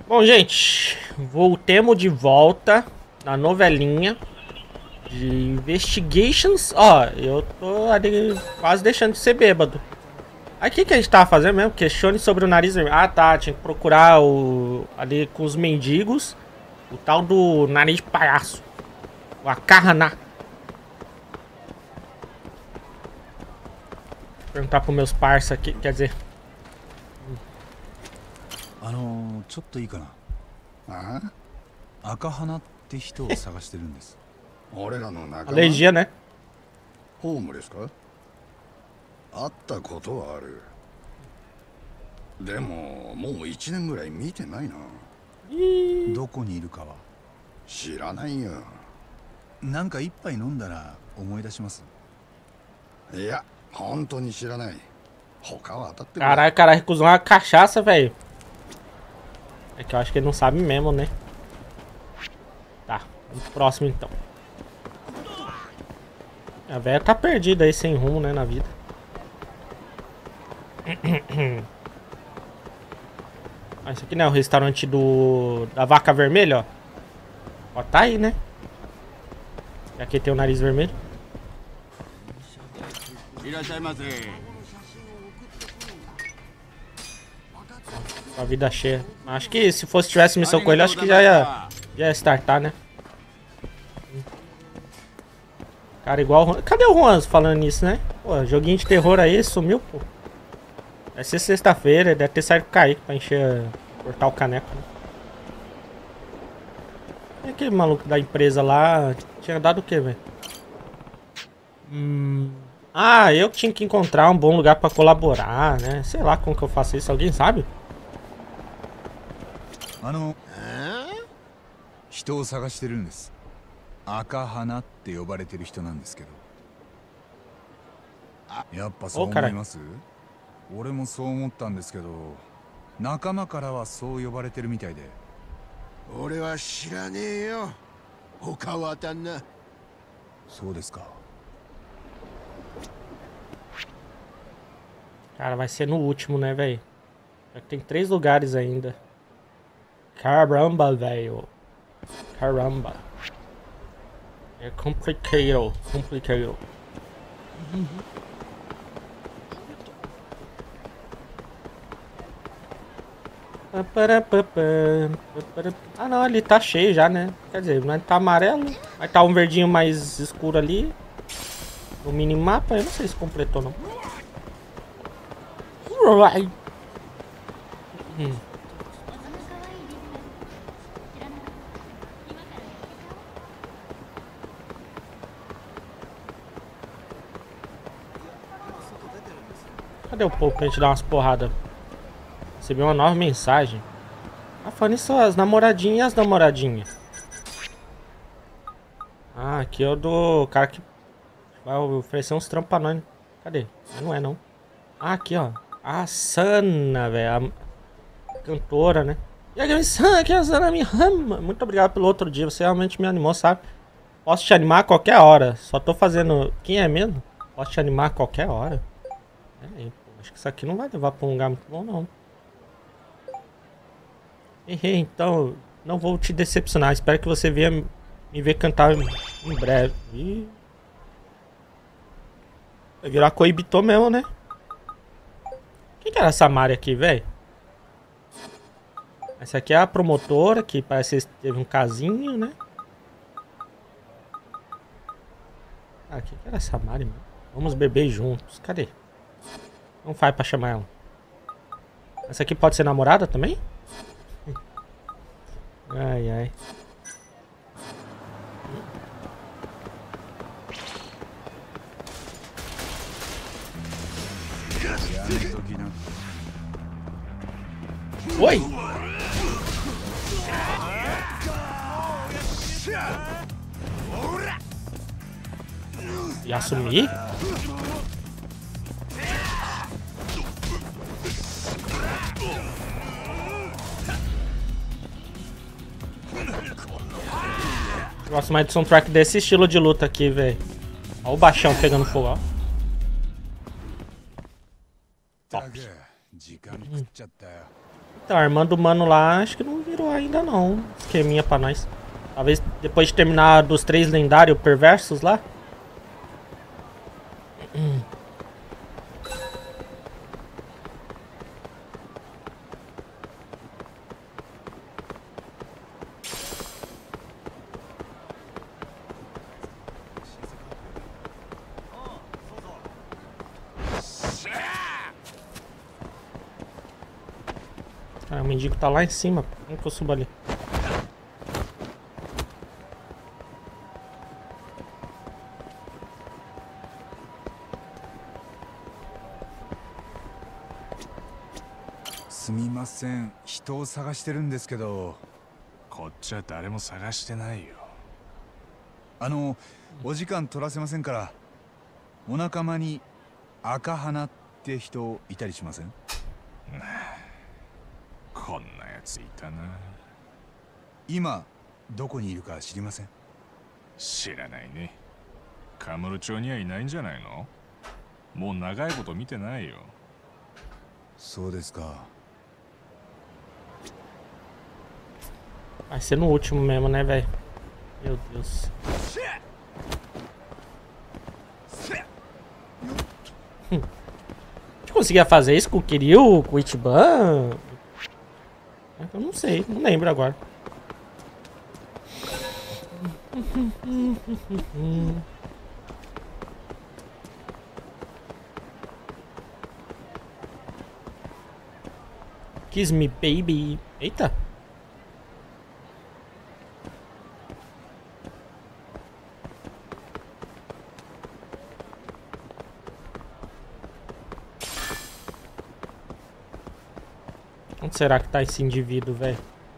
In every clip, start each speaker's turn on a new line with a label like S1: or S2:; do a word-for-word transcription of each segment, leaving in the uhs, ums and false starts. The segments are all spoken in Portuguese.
S1: Bom, gente, voltemos de volta na novelinha de Investigations. Ó, eu tô ali quase deixando de ser bêbado. Aí o que, que a gente tava fazendo mesmo? Questione sobre o nariz vermelho. Ah, tá, tinha que procurar o ali com os mendigos o tal do nariz de palhaço. O Acarraná. Perguntar pros meus parça aqui, quer dizer...
S2: あのちょっといいかな。
S3: あ
S2: あ、赤花って人を探してるんです。
S3: 俺らの仲間
S1: Alergia, né?
S3: ホームですか？会ったことはある。でももう一年ぐらい見てないな。
S2: どこにいるかは
S3: 知らないよ。
S2: なんか一杯飲んだら思い出します。
S3: いや、本当に知らない。他は当たってる。
S1: Caralho, o cara recusou uma cachaça, velho. É que eu acho que ele não sabe mesmo, né? Tá, vamos pro próximo então. A velha tá perdida aí, sem rumo, né, na vida. Ah, esse aqui não é o restaurante do... da Vaca Vermelha, ó. Ó, tá aí, né? E aqui tem o nariz vermelho. A vida cheia. Acho que se fosse tivesse missão com ele, acho que já ia, já ia startar, né? Cara, igual o Juan. Cadê o Juan falando nisso, né? Pô, joguinho de terror aí, sumiu, pô. Vai ser sexta-feira, deve ter saído com o Kaique pra encher, cortar o caneco, né? E aquele maluco da empresa lá, tinha dado o que, velho? Hum... Ah, eu tinha que encontrar um bom lugar pra colaborar, né? Sei lá como que eu faço isso, alguém sabe?
S2: あの人を探してるんです。赤花って呼ばれてる人なんですけど。やっぱそう思います？俺もそう思ったんですけど、仲間からはそう呼ばれてるみたいで。
S4: 俺は知らねえよ。他は当たんな。
S2: そうですか。
S1: Cara, vai ser no último, né, velho? Tem três lugares ainda. Caramba, velho. Caramba. É complicado. Complicado. Ah, não, ali tá cheio já, né? Quer dizer, mas tá amarelo. Mas tá um verdinho mais escuro ali. No minimapa, eu não sei se completou, não. Hum. Cadê o povo pra gente dar umas porradas? Recebi uma nova mensagem. Ah, falando isso, as namoradinhas e as namoradinhas. Ah, aqui é o do cara que vai oferecer uns trampos pra nós. Cadê? Não é, não. Ah, aqui, ó. A Sana, velho. A cantora, né? E a Sana, que a Sana me ama. Muito obrigado pelo outro dia. Você realmente me animou, sabe? Posso te animar a qualquer hora. Só tô fazendo... Quem é mesmo? Posso te animar a qualquer hora. É, pô, acho que isso aqui não vai levar pra um lugar muito bom, não. Errei, então... Não vou te decepcionar. Espero que você venha me ver cantar em breve. Ih. Vai virar coibitô mesmo, né? Quem que era essa Mari aqui, velho? Essa aqui é a promotora, que parece que teve um casinho, né? Ah, quem que era essa Mari, mano? Vamos beber juntos. Cadê? Não faz pra chamar ela. Essa aqui pode ser namorada também? Ai, ai. Oi! E assumir? Gosto mais de soundtrack desse estilo de luta aqui, velho. Olha o baixão pegando fogo, ó. Top. Hum. Então, armando o mano lá, acho que não vira tirou ainda não. Esqueminha pra nós. Talvez depois de terminar dos três lendários perversos lá. Hum. Ah, o mendigo tá lá em cima. Como que eu subo ali?
S2: Sumimasen, 人を探してるんですけど。
S5: こっちは誰も探してないよ。
S2: あの、お時間取らせませんから。お仲間に赤花って人いたりしません？
S5: こんなやついたな。
S2: 今どこにいるか知りません？
S5: 知らないね。カムロ町にはいないんじゃないの？もう長いこと見てないよ。
S2: そうですか。
S1: Vai ser no último mesmo, né, velho? Meu Deus. Hum. A gente conseguia fazer isso com o Kiryu, com o Ichiban? Eu não sei, não lembro agora. Kiss me, baby. Eita. Onde será que tá esse indivíduo, velho?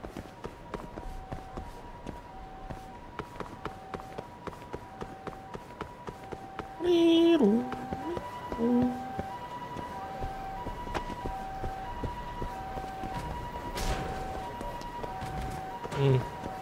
S1: Hum.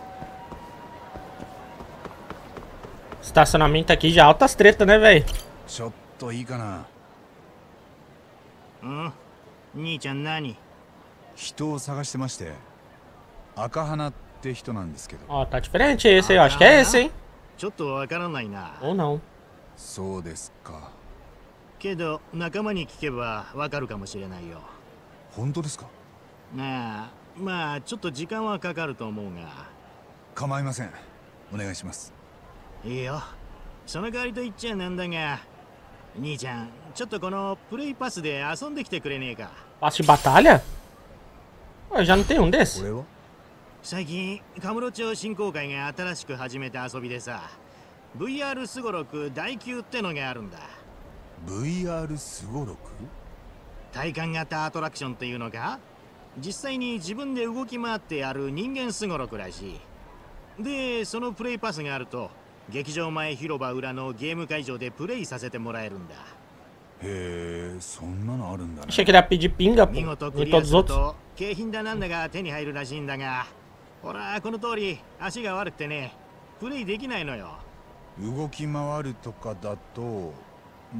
S1: Estacionamento aqui de altas tretas, né, velho?
S2: ちょっといいかな。
S6: うん、兄ちゃん何？
S2: 人を探してまして。赤花って人なんですけど。
S1: Ó, tá diferente esse aí, eu acho que é esse, hein?
S6: ちょっとわからないな。
S1: Ou não.
S2: そうですか。
S6: けど仲間に聞けばわかるかもしれないよ。
S2: 本当ですか？
S6: なあ、まあちょっと時間はかかると思うが。
S2: 構いません。お願いします。
S6: いいよ。その代わりと言っちゃなんだが、兄ちゃん、ちょっとこのプレイパスで遊んできてくれねえか。
S1: Passe de batalha? Ué, já não tem um desse?
S2: これは？
S6: 最近、カムロ町振興会が新しく始めた遊びでさ、ブイアール すごろく第九ってのがあるんだ。
S2: ブイアール すごろく？
S6: 体感型アトラクションっていうのか？実際に自分で動き回ってやる人間すごろくらしい。で、そのプレイパスがあると、劇場前広場裏のゲーム会場でプレイさせてもらえるんだ。
S2: へえ、そんなのあるんだね。
S1: Achei que ele ia pedir pinga, pô.
S6: 見事ク
S1: E
S6: リア
S1: todos
S6: す
S1: os
S6: る
S1: outros.
S6: と景品だなんだが手に入るらしいんだが、ほらこの通り足が悪くてね、プレイできないのよ。
S2: 動き回るとかだと、うん、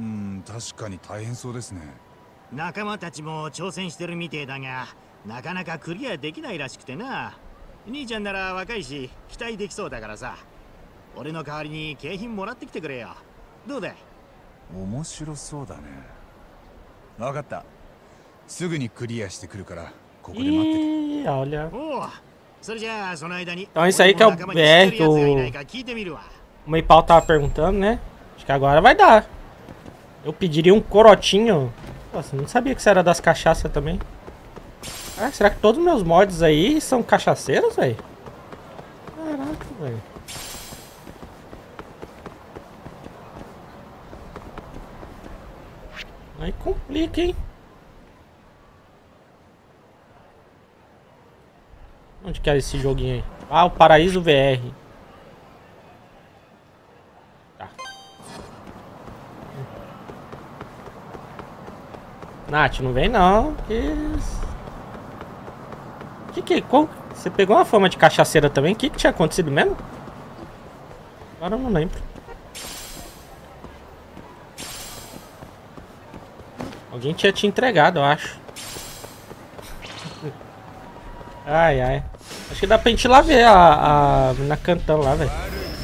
S2: 確かに大変そうですね。
S6: 仲間たちも挑戦してるみてえだが、なかなかクリアできないらしくてな。兄ちゃんなら若いし期待できそうだからさ、俺の代わりに景品もらってきてくれよ。どうだい？
S2: 面白そうだね。わかった。すぐにクリアしてくるからここで待ってて。
S1: Ih, olha.
S6: おう、それじゃあその間に
S1: Então isso aí que é o B R que o o Meipau tava perguntando, né? Acho que agora vai dar. Eu pediria um corotinho. Nossa, não sabia que isso era das cachaças também. Ah, será que todos os meus mods aí são cachaceiros, velho? Caraca, velho. Aí complica, hein? Onde que é esse joguinho aí? Ah, o Paraíso V R. Tá. Nath, não vem não. Que... Que que... Qual... Você pegou uma fama de cachaceira também? O que que tinha acontecido mesmo? Agora eu não lembro. Alguém tinha te entregado, eu acho. Ai, ai. Acho que dá pra gente ir lá ver a, a menina cantando lá, velho.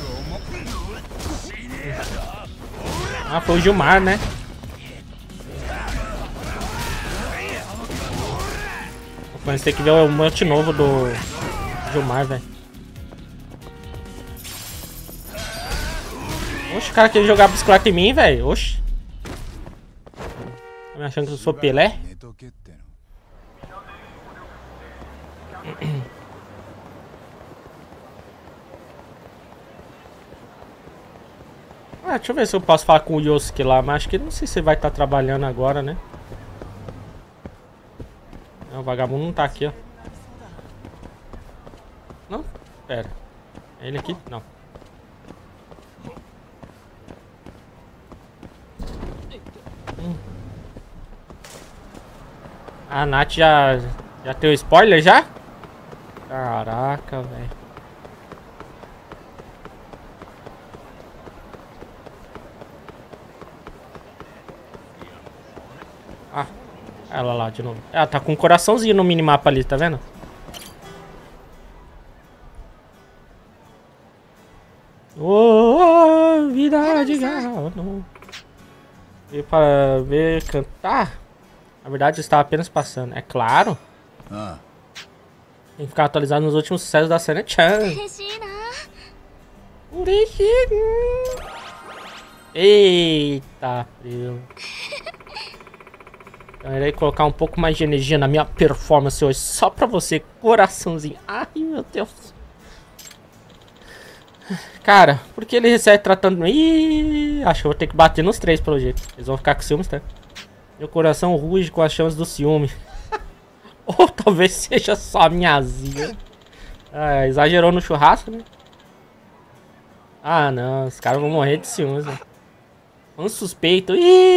S1: Ah, foi o Gilmar, né? Mas tem que ver o monte novo do Gilmar, velho. Oxe, o cara quer jogar bicicleta em mim, velho. Oxe. Tá me achando que eu sou Pelé? Ah, deixa eu ver se eu posso falar com o Yosuke lá, mas acho que não sei se ele vai estar trabalhando agora, né? Não, o vagabundo não tá aqui, ó. Não? Pera. É ele aqui? Não. Hum. A Nath já, já tem o spoiler já? Caraca, velho. Ah, ela lá de novo. Ela tá com um coraçãozinho no minimapa ali, tá vendo? Oh, vida de galo. Veio para ver cantar? Na verdade, eu estava apenas passando. É claro.
S2: Ah.
S1: Tem que ficar atualizado nos últimos sucessos da Senna-chan. Eita, frio. Então, eu irei colocar um pouco mais de energia na minha performance hoje. Só pra você, coraçãozinho. Ai, meu Deus. Cara, por que ele recebe tratando... Ih, acho que eu vou ter que bater nos três pelo jeito. Eles vão ficar com ciúmes, tá? Meu coração ruge com as chamas do ciúme. Ou talvez seja só a minha azia. Ah, exagerou no churrasco, né? Ah, não. Os caras vão morrer de ciúmes, né? Um suspeito.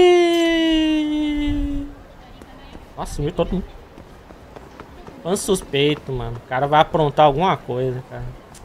S1: Ih! Nossa, sumiu todo mundo. Um suspeito, mano. O cara vai aprontar alguma coisa, cara.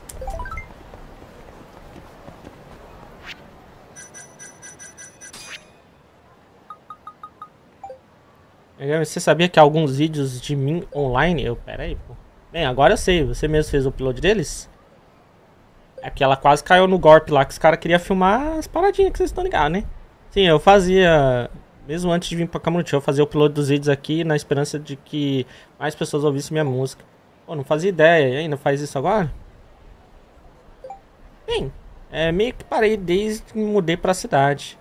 S1: Você sabia que alguns vídeos de mim online... Eu, pera aí, pô. Bem, agora eu sei. Você mesmo fez o upload deles? É que ela quase caiu no golpe lá, que os caras queriam filmar as paradinhas que vocês estão ligados, né? Sim, eu fazia... Mesmo antes de vir pra Kamurocho, eu fazia o upload dos vídeos aqui na esperança de que mais pessoas ouvissem minha música. Pô, não fazia ideia. E ainda faz isso agora? Bem, é, meio que parei desde que me mudei pra cidade.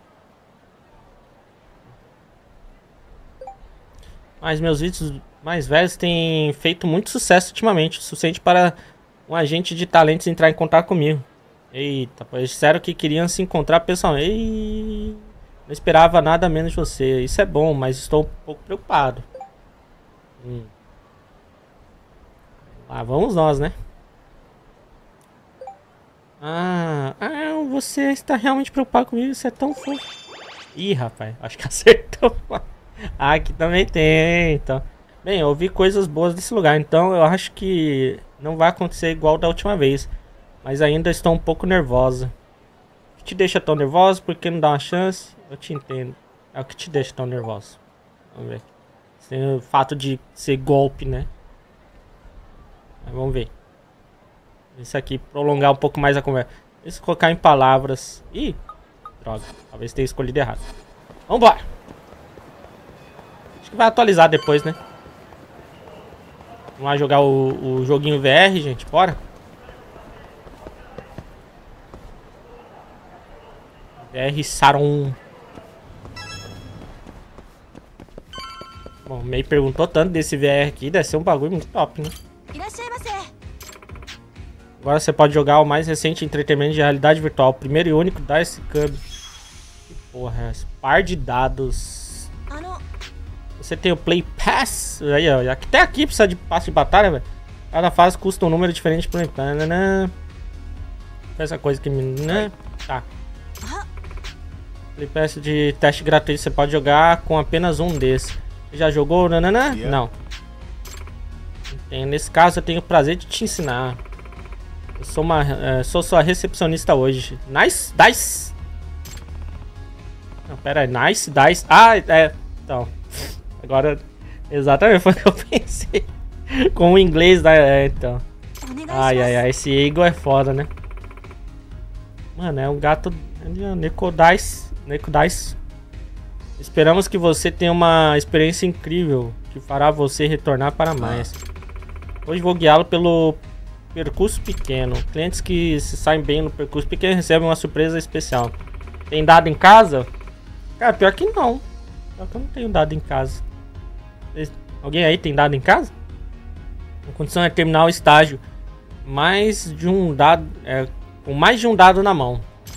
S1: Mas meus vídeos mais velhos têm feito muito sucesso ultimamente. O suficiente para um agente de talentos entrar em contato comigo. Eita, pois disseram que queriam se encontrar pessoalmente. Ei, não esperava nada menos de você. Isso é bom, mas estou um pouco preocupado. Hum. Lá vamos nós, né? Ah, ah, você está realmente preocupado comigo? Você é tão fofo. Ih, rapaz, acho que acertou. Ah, aqui também tem, então. Bem, eu ouvi coisas boas desse lugar, então eu acho que não vai acontecer igual da última vez. Mas ainda estou um pouco nervosa. O que te deixa tão nervosa? Por que não dá uma chance? Eu te entendo. É o que te deixa tão nervosa. Vamos ver. Tem o fato de ser golpe, né? Mas vamos ver. Isso aqui, prolongar um pouco mais a conversa. Deixa eu colocar em palavras. Ih, droga. Talvez tenha escolhido errado. Vambora! Acho que vai atualizar depois, né? Vamos lá jogar o, o joguinho V R, gente. Bora! V R Saron. Bom, o Mei perguntou tanto desse V R aqui. Deve ser um bagulho muito top, né? Agora você pode jogar o mais recente entretenimento de realidade virtual. O primeiro e único Dice Cube. Que porra é essa? Par de dados. Você tem o Play Pass. Aí, ó. Até aqui precisa de passe de batalha, velho. Cada fase custa um número diferente por essa coisa que me... Tá. Play Pass de teste gratuito. Você pode jogar com apenas um desses. Você já jogou? Nananã? Yeah. Não. Então, nesse caso, eu tenho o prazer de te ensinar. Eu sou uma, uh, sou sua recepcionista hoje. Nice Dice. Não, pera aí. Nice Dice. Ah, é. Então. Agora, exatamente foi o que eu pensei. Com o inglês, né? É, então. Ai, ai, ai. Esse Eagle é foda, né? Mano, é um gato... Necodais. Necodais. Esperamos que você tenha uma experiência incrível que fará você retornar para mais. Hoje vou guiá-lo pelo percurso pequeno. Clientes que se saem bem no percurso pequeno recebem uma surpresa especial. Tem dado em casa? Cara, pior que não. Pior que eu não tenho dado em casa. Alguém aí tem dado em casa? A condição é terminar o estágio. Mais de um dado... É, com mais de um dado na mão.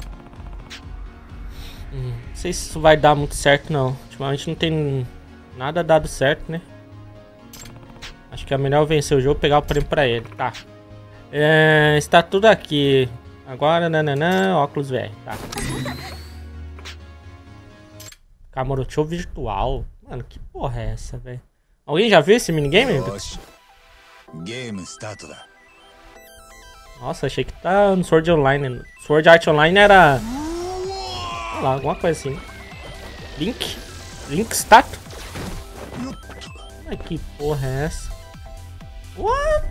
S1: Hum, não sei se isso vai dar muito certo, não. Ultimamente não tem nada dado certo, né? Acho que é melhor eu vencer o jogo e pegar o prêmio pra ele. Tá. É, está tudo aqui. Agora, nananã, óculos velho. Tá. Kamurocho virtual. Mano, que porra é essa, velho? Alguém já viu esse minigame?
S2: Game start da.
S1: Nossa, achei que tá no Sword Online. Sword Art Online era... sei lá, alguma coisa assim. Link? Link status? Ai, que porra é essa? What?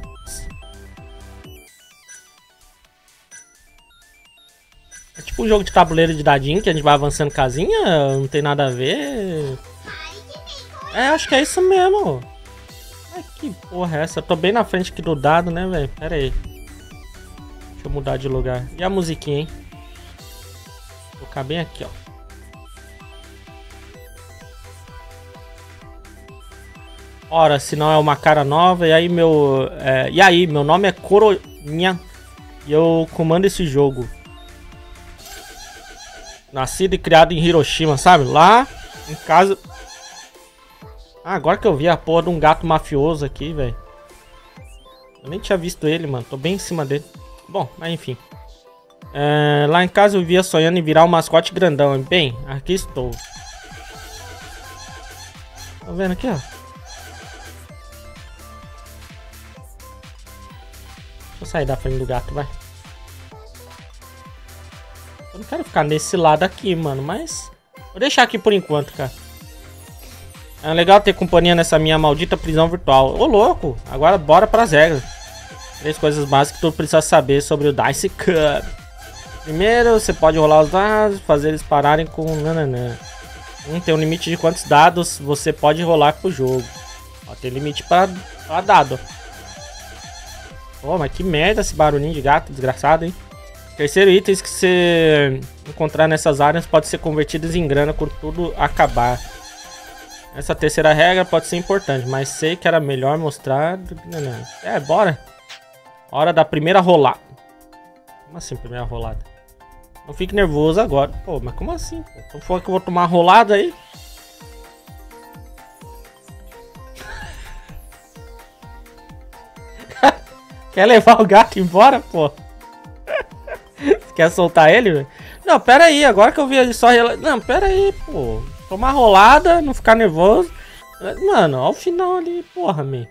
S1: É tipo um jogo de tabuleiro de dadinho que a gente vai avançando casinha? Não tem nada a ver. É, acho que é isso mesmo. Ai, que porra é essa? Eu tô bem na frente aqui do dado, né, velho? Pera aí. Deixa eu mudar de lugar. E a musiquinha, hein? Vou colocar bem aqui, ó. Ora, se não é uma cara nova. E aí, meu... É, e aí, meu nome é Coronha. E eu comando esse jogo. Nascido e criado em Hiroshima, sabe? Lá em casa... Ah, agora que eu vi a porra de um gato mafioso aqui, velho. Eu nem tinha visto ele, mano. Tô bem em cima dele. Bom, mas enfim. É, lá em casa eu vivia sonhando em virar um mascote grandão. Bem, aqui estou. Tá vendo aqui, ó? Deixa eu sair da frente do gato, vai. Eu não quero ficar nesse lado aqui, mano, mas... vou deixar aqui por enquanto, cara. É legal ter companhia nessa minha maldita prisão virtual. Ô, louco! Agora bora pras regras. Três coisas básicas que tu precisa saber sobre o Dice Cup. Primeiro, você pode rolar os dados, fazer eles pararem com nananã. Um, tem um limite de quantos dados você pode rolar pro jogo. Ó, tem limite pra, pra dado. Pô, mas que merda esse barulhinho de gato, desgraçado, hein? Terceiro, itens que você encontrar nessas áreas pode ser convertidos em grana quando tudo acabar. Essa terceira regra pode ser importante, mas sei que era melhor mostrar... É, bora. Hora da primeira rolada. Como assim primeira rolada? Não fique nervoso agora. Pô, mas como assim? Pô? Então foi que eu vou tomar rolada aí? Quer levar o gato embora, pô? Quer soltar ele, velho? Não, pera aí. Agora que eu vi ele só... Rela... Não, pera aí, pô. Tomar rolada, não ficar nervoso. Mano, ao final ali, porra, man.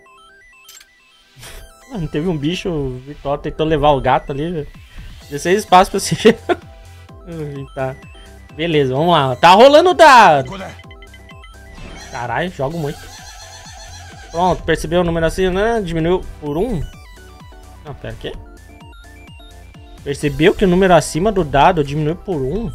S1: Mano, teve um bicho virtual tentou levar o gato ali, velho. dezesseis espaços pra se... Tá. Beleza, vamos lá. Tá rolando o dado. Caralho, jogo muito. Pronto, percebeu o número assim, né? Diminuiu por um. Não, pera, o quê? Percebeu que o número acima do dado diminuiu por um?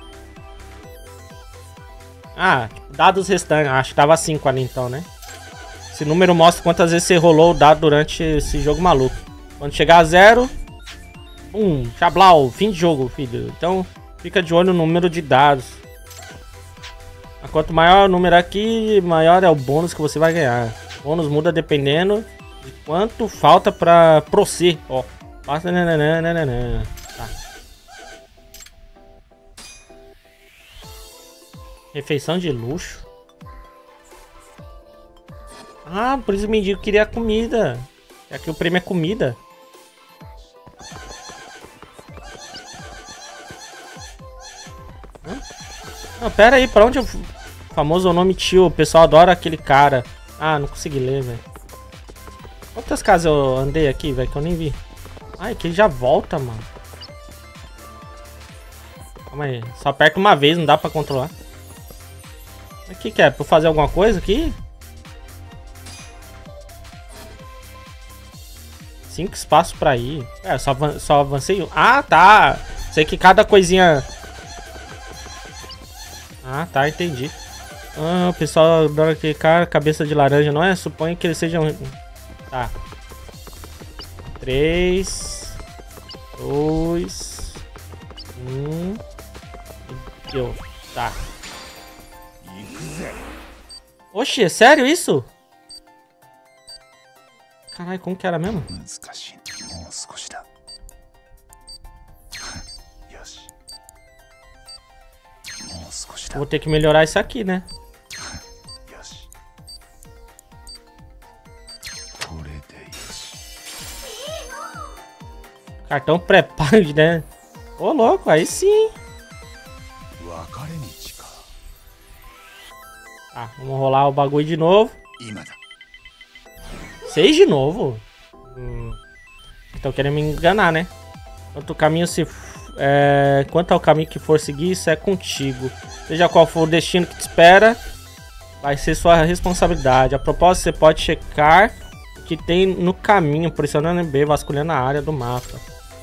S1: Ah, tipo, dados restantes. Acho que tava cinco ali então, né? Esse número mostra quantas vezes você rolou o dado durante esse jogo maluco. Quando chegar a zero... Um, chablau, fim de jogo, filho. Então, fica de olho no número de dados. Quanto maior o número aqui, maior é o bônus que você vai ganhar. O bônus muda dependendo de quanto falta pra prosseguir. Ó, passa... Nananana. Tá. Refeição de luxo. Ah, por isso o mendigo queria comida. Aqui o prêmio é comida. Hã? Não, pera aí, pra onde eu... O famoso nome tio, o pessoal adora aquele cara. Ah, não consegui ler, velho. Quantas casas eu andei aqui, velho, que eu nem vi. Ai, que ele já volta, mano. Calma aí, só aperta uma vez, não dá pra controlar. O que que é? Pra fazer alguma coisa aqui? Cinco espaços pra ir. É, só, avan só avancei um. Ah, tá. Sei que cada coisinha... Ah, tá, entendi. Ah, o pessoal adora que cara, cabeça de laranja, não é? Suponho que eles sejam... Tá. Três. Dois. Um. Deu. Tá. Oxi, é sério isso? Caralho, como que era mesmo? Vou ter que melhorar isso aqui, né? Cartão pré-pago, né? Ô, louco, aí sim. Tá, vamos rolar o bagulho de novo. Seis de novo? Hum, estão querendo me enganar, né? Quanto o caminho se... É, quanto ao caminho que for seguir, isso é contigo. Seja qual for o destino que te espera, vai ser sua responsabilidade. A propósito, você pode checar o que tem no caminho, pressionando em B, vasculhando a área do mapa.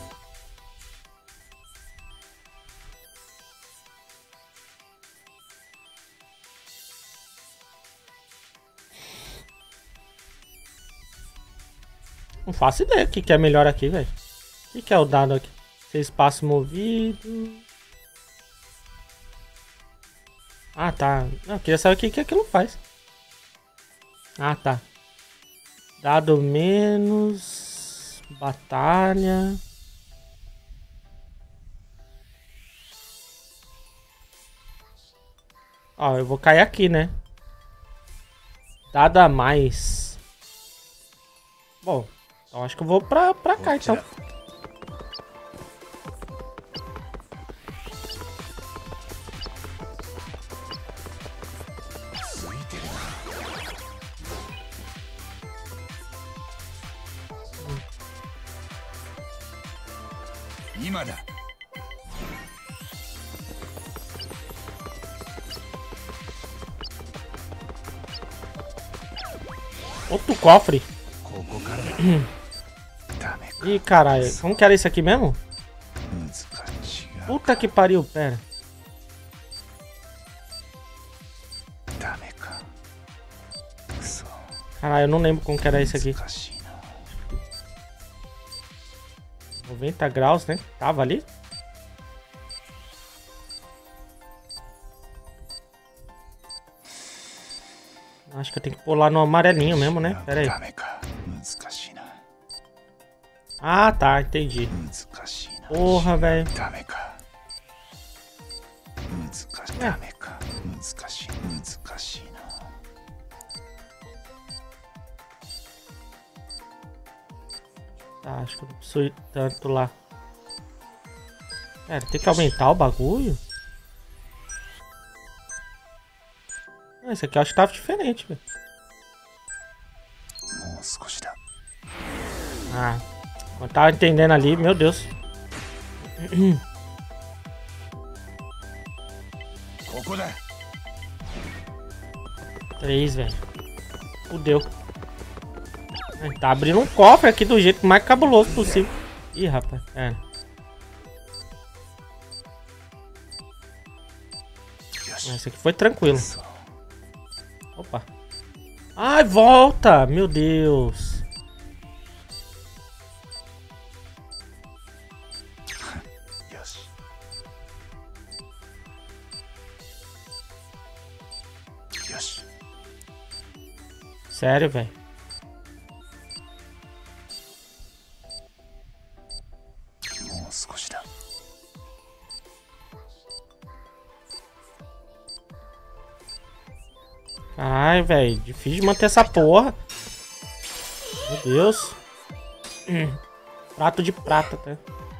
S1: Não faço ideia o que, que é melhor aqui, velho. O que, que é o dado aqui? Ser espaço movido. Ah, tá. Não, eu queria saber o que, que aquilo faz. Ah, tá. Dado menos. Batalha. Ó, eu vou cair aqui, né? Dado a mais. Bom, então acho que eu vou pra, pra cá, então. Outro cofre. Ih, caralho. Como que era isso aqui mesmo? Puta que pariu, pera. Caralho, eu não lembro como que era isso aqui. noventa graus, né? Tava ali? Acho que eu tenho que pular no amarelinho mesmo, né? Pera aí. Ah, tá. Entendi. Porra, velho. É. Tá, acho que eu não preciso ir tanto lá. Pera, tem que aumentar o bagulho? Ah, esse aqui eu acho que tava diferente, velho. Ah, eu tava entendendo ali, meu Deus. Três, velho. Fudeu. Tá abrindo um cofre aqui do jeito mais cabuloso possível. Ih, rapaz. É. Esse aqui foi tranquilo. Opa. Ai, volta! Meu Deus. Sério, velho. Ai, velho, difícil de manter essa porra. Meu Deus. Hum. Prato de prata, tá?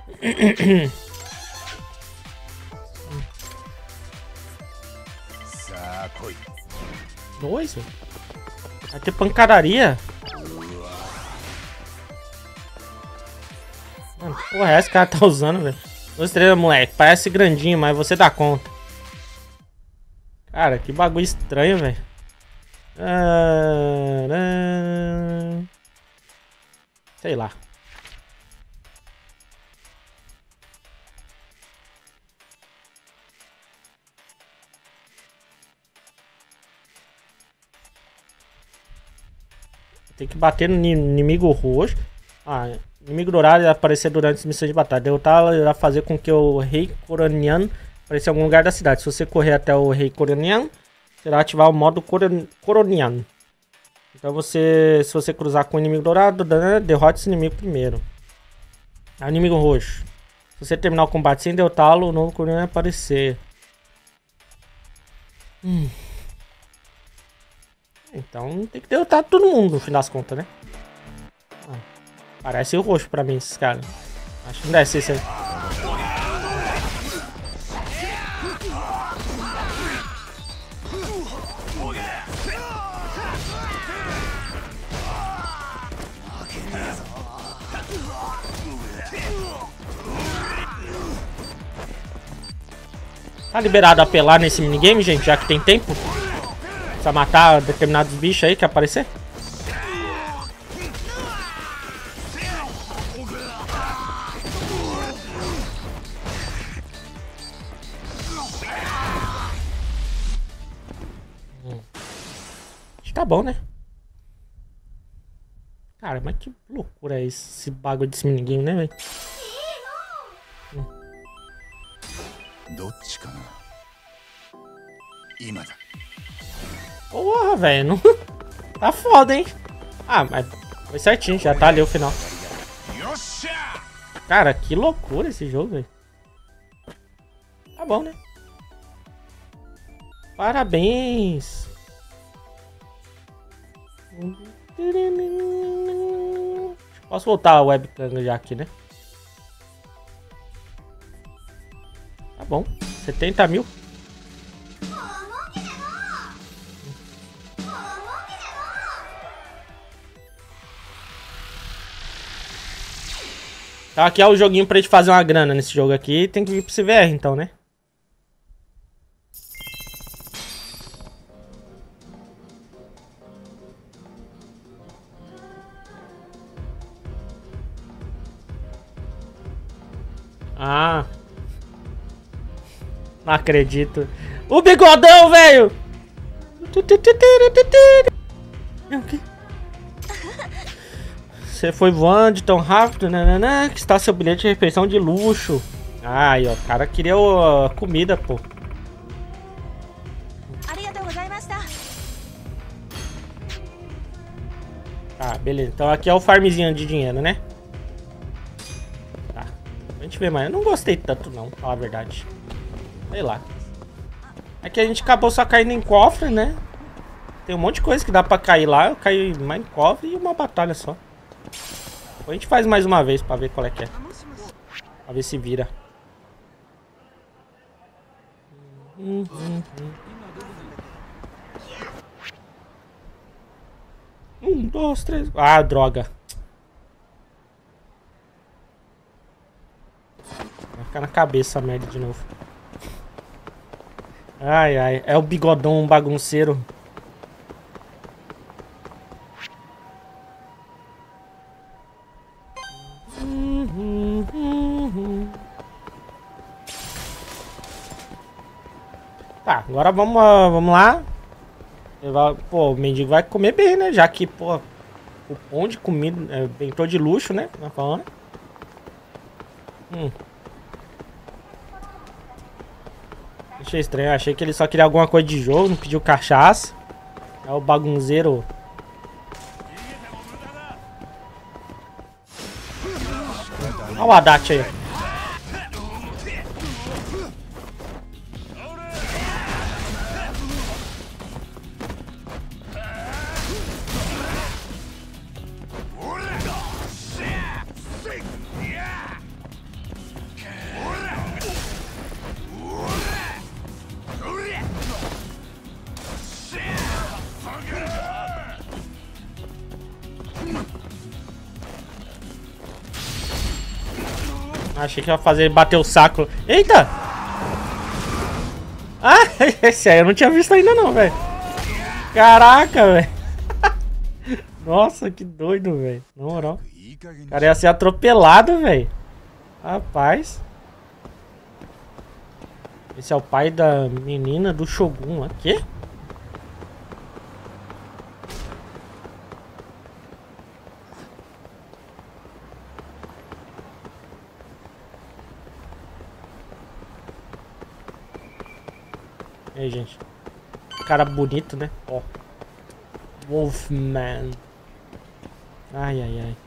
S1: Dois, velho. Vai ter pancadaria. Mano, que porra é essa que o cara tá usando, velho? Duas estrelas, moleque. Parece grandinho, mas você dá conta. Cara, que bagulho estranho, velho. Sei lá. tem que bater no inimigo roxo. Ah, inimigo dourado irá aparecer durante as missões de batalha. Derrotá-lo irá fazer com que o rei Coronian apareça em algum lugar da cidade. Se você correr até o rei Coronian, será ativar o modo Coron Coronian. Então você, se você cruzar com o inimigo dourado, derrote esse inimigo primeiro. Ah, inimigo roxo. Se você terminar o combate sem derrotá-lo, o novo Coronian vai aparecer. Hum. Então tem que derrotar todo mundo no fim das contas, né? Ah, parece o roxo pra mim esses caras. Acho que não deve ser esse aí. Tá liberado a apelar nesse minigame, gente, já que tem tempo? Precisa matar determinados bichos aí que aparecer? Hum. Acho que tá bom, né? Cara, mas que loucura é esse bagulho desse minigame, né, velho? Hum. Porra, velho. Não... Tá foda, hein? Ah, mas foi certinho, já tá ali o final. Cara, que loucura esse jogo, velho. Tá bom, né? Parabéns. Posso voltar a webcam já aqui, né? Tá bom. setenta mil. Então aqui é o joguinho pra gente fazer uma grana nesse jogo aqui. Tem que vir pro C V R então, né? Ah. Não acredito. O bigodão, velho! Você foi voando tão rápido, nanana, que está seu bilhete de refeição de luxo. Ai, ó, o cara queria a comida, pô. Tá, beleza. Então aqui é o farmzinho de dinheiro, né? Tá. A gente vê mais. Eu não gostei tanto, não, pra falar a verdade. Sei lá. Aqui a gente acabou só caindo em cofre, né? Tem um monte de coisa que dá pra cair lá. Eu caí mais em cofre e uma batalha só. A gente faz mais uma vez pra ver qual é que é. Pra ver se vira. Hum, hum, hum. Um, dois, três. Ah, droga. Vai ficar na cabeça a merda de novo. Ai, ai. É o bigodão bagunceiro. Tá, agora vamos, vamos lá. Pô, o mendigo vai comer bem, né? Já que, pô, o pão de comida é, entrou de luxo, né? Tá falando. Hum. Achei estranho, achei que ele só queria alguma coisa de jogo, não pediu cachaça. É o bagunceiro. Olha o Haddad aí. Achei que ia fazer bater o saco. Eita! Ah, esse aí eu não tinha visto ainda não, velho. Caraca, velho. Nossa, que doido, velho. Na moral. O cara ia ser atropelado, velho. Rapaz. Esse é o pai da menina do Shogun. O quê? E aí, gente. Cara bonito, né? Ó. Wolfman. Ai, ai, ai.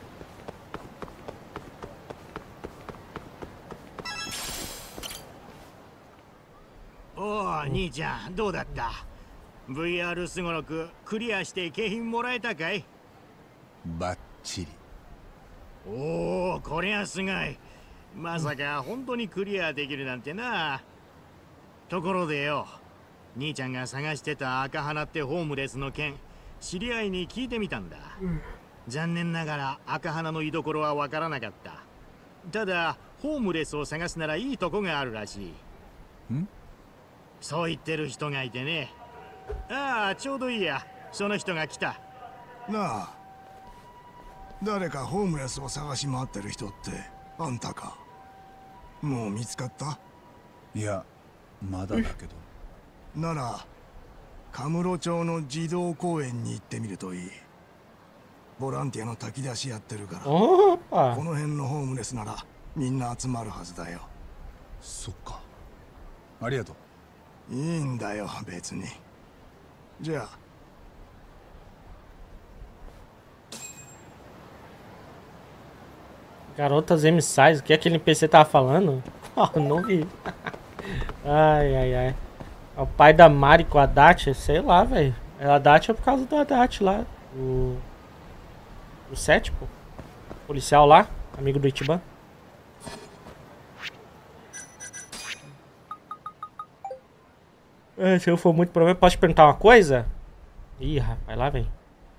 S6: おお、兄ちゃんどうだった？ ブイアール すごろくクリアして景品もらえたかい？
S2: バッチリ。
S6: おお、こりゃすごい。まさか本当にクリアできるなんてな。ところでよ、兄ちゃんが探してた赤花ってホームレスの件、知り合いに聞いてみたんだ。うん、残念ながら赤花の居所はわからなかった。ただホームレスを探すならいいとこがあるらしい。ん？そう言ってる人がいてね。ああ、ちょうどいいや。その人が来た。
S4: なあ、誰かホームレスを探し回ってる人ってあんたか？もう見つかった？
S2: いや、まだだけど。
S4: ならカムロ町の児童公園に行ってみるといい。ボランティアの炊き出しやってるから、この辺のホームレスならみんな集まるはずだよ。
S2: そっか、ありがとう。
S4: いいんだよ、別に。じゃあ。
S1: Garotas M-Size, o que aquele N P C tava falando? Oh, não vi. Ai, ai, ai. É o pai da Mari com a Haddad, sei lá, velho. A Haddad é por causa do Haddad lá. O... O sete, pô. Policial lá, amigo do Ichiban. É, se eu for muito problema, posso te perguntar uma coisa? Ih, rapaz, lá vem.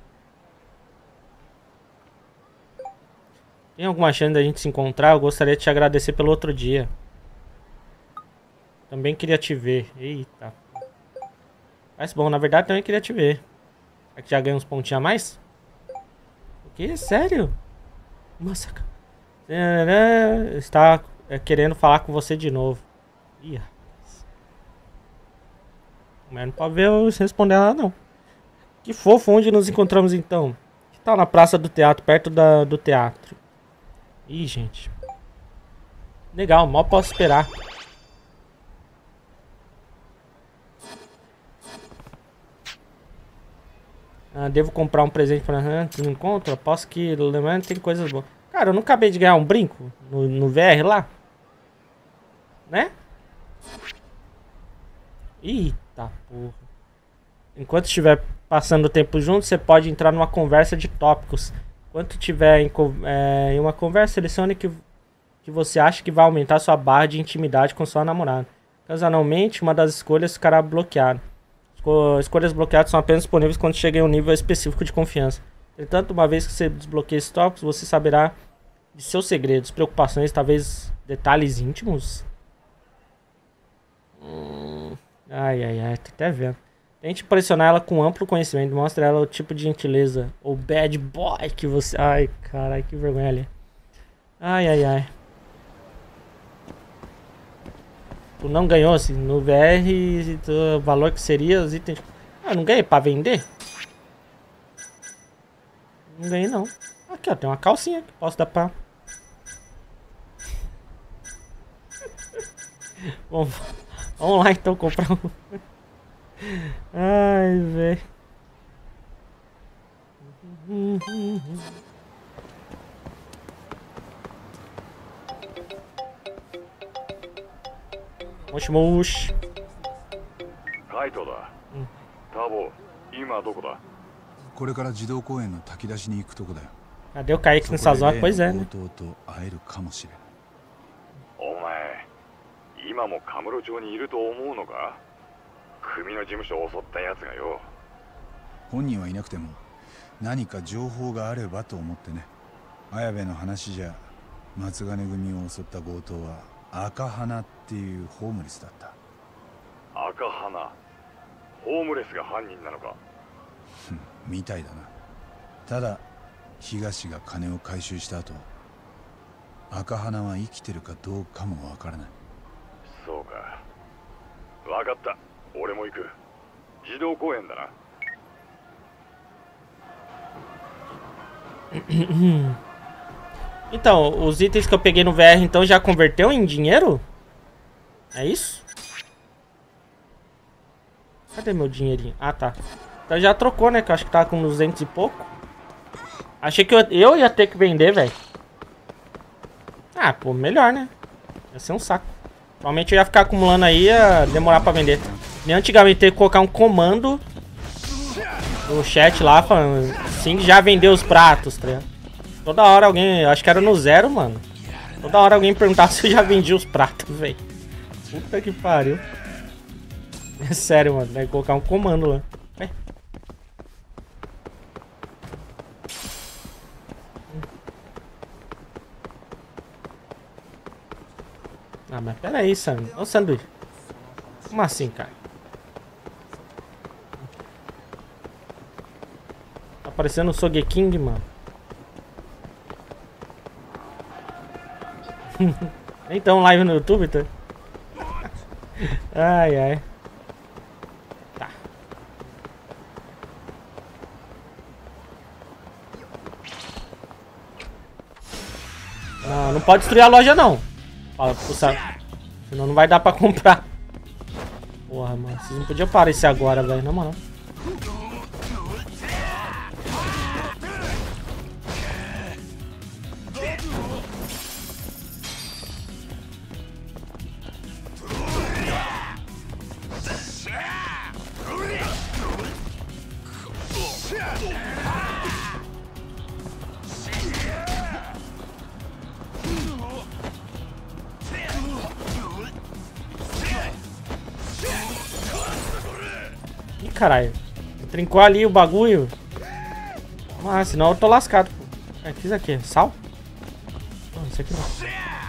S1: Tem alguma chance da gente se encontrar? Eu gostaria de te agradecer pelo outro dia. Também queria te ver. Eita. Mas bom, na verdade também queria te ver. Será que já ganhei uns pontinhos a mais? O que? Sério? Nossa. Está querendo falar com você de novo. Ih, mas não pode ver eu responder lá não. Que fofo, onde nos encontramos então? Que tal na praça do teatro, perto da, do teatro? Ih, gente. Legal, mal posso esperar. Ah, devo comprar um presente para no encontro? Aposto que o Lemon tem coisas boas. Cara, eu não acabei de ganhar um brinco no, no V R lá? Né? Eita porra. Enquanto estiver passando o tempo junto, você pode entrar numa conversa de tópicos. Enquanto estiver em, é, em uma conversa, selecione que, que você acha que vai aumentar sua barra de intimidade com sua namorada. Ocasionalmente, uma das escolhas ficará bloqueada. Esco escolhas bloqueadas são apenas disponíveis quando chega em um nível específico de confiança. Entretanto, uma vez que você desbloqueia esses tópicos, você saberá de seus segredos, preocupações, talvez detalhes íntimos. Hum... Ai, ai, ai, tô até vendo. Tente pressionar ela com amplo conhecimento. Mostre a ela o tipo de gentileza ou bad boy que você... Ai, caralho, que vergonha ali. Ai, ai, ai. Tu não ganhou, assim, no V R, o valor que seria os itens... Ah, não ganhei pra vender? Não ganhei, não. Aqui, ó, tem uma calcinha que posso dar pra... Bom... Vamos lá então comprar um. Ai, velho. Moshi moshi.
S5: Kaito da. Tabo, ima doko da?
S2: これから児童公園の炊き出しに行くとこだよ。
S1: Cadê o Kaique nessas horas? Pois é, né?
S2: 会えるかもしれない。
S5: お前、今もカムロ町にいると思うのか？組の事務所を襲ったやつがよ。
S2: 本人はいなくても何か情報があればと思ってね。綾部の話じゃ松金組を襲った強盗は赤花っていうホームレスだった。
S5: 赤花、ホームレスが犯人なのか？
S2: みたいだな。ただ東が金を回収した後、赤花は生きてるかどうかもわからない。
S5: そうか。わかった。俺も行く。児童公園だな。
S1: Então, os itens que eu peguei no V R então já converteu em dinheiro? É isso? Cadê meu dinheirinho? Ah, tá. Então já trocou, né? Que eu acho que tava com duzentos e pouco. Achei que eu, eu ia ter que vender, velho. Ah, pô, melhor, né? Ia ser um saco. Provavelmente eu ia ficar acumulando aí, ia demorar pra vender. Nem antigamente ter que colocar um comando no chat lá, falando assim, já vendeu os pratos, tá ligado? Toda hora alguém, acho que era no zero, mano. Toda hora alguém perguntava se eu já vendi os pratos, velho. Puta que pariu. É sério, mano, vai colocar um comando lá. É. Ah, mas pera aí, Sam. Ô, sanduíche. Como assim, cara? Tá parecendo o Sogeking, mano. Então, live no YouTube, tá? Ai, ai. Tá. Não, não pode destruir a loja, não. Fala pro Sam. Senão não vai dar pra comprar. Porra, mano. Vocês não podiam aparecer agora, velho. Na moral. Ih, caralho. Trincou ali o bagulho. Ah, senão eu tô lascado, pô. É, que isso aqui? Sal? Não, isso aqui não.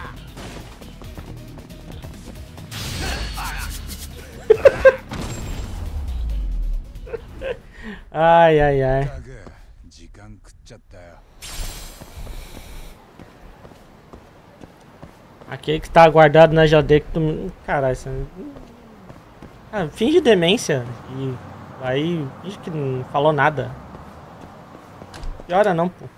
S1: Ai, ai, ai. Aquele que tá guardado na geladeira que tu... Caralho, isso... Ah, finge demência e aí finge que não falou nada. Piora não, pô.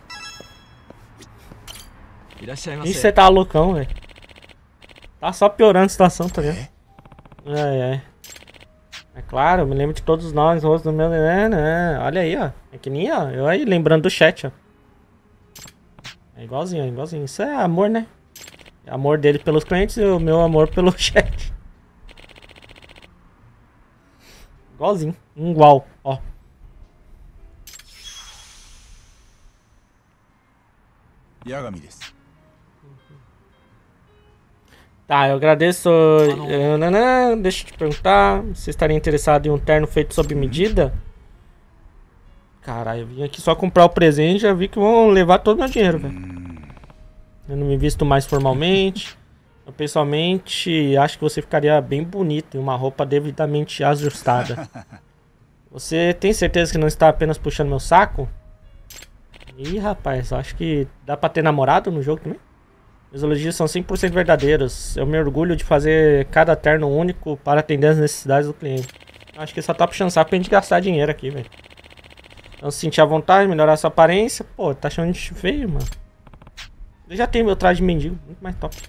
S1: Finge que você tá loucão, velho. Tá só piorando a situação, tá vendo? Ai, ai. É claro, eu me lembro de todos os nomes, rostos do meu... É, né? Olha aí, ó. É que nem, ó. Eu aí lembrando do chat, ó. É igualzinho, é igualzinho. Isso é amor, né? É amor dele pelos clientes e o meu amor pelo chat. Igualzinho. Igual, ó. Tá, eu agradeço. Deixa eu te perguntar. Você estaria interessado em um terno feito sob medida? Caralho, eu vim aqui só comprar o presente e já vi que vão levar todo o meu dinheiro, velho. Eu não me visto mais formalmente. Eu pessoalmente acho que você ficaria bem bonito em uma roupa devidamente ajustada. Você tem certeza que não está apenas puxando meu saco? Ih, rapaz, acho que dá pra ter namorado no jogo também? Meus elogios são cem por cento verdadeiros. Eu me orgulho de fazer cada terno único para atender as necessidades do cliente. Acho que só tá puxando saco pra gente gastar dinheiro aqui, velho. Então se sentir à vontade, melhorar sua aparência. Pô, tá achando de feio, mano. Eu já tenho meu traje de mendigo, muito mais top.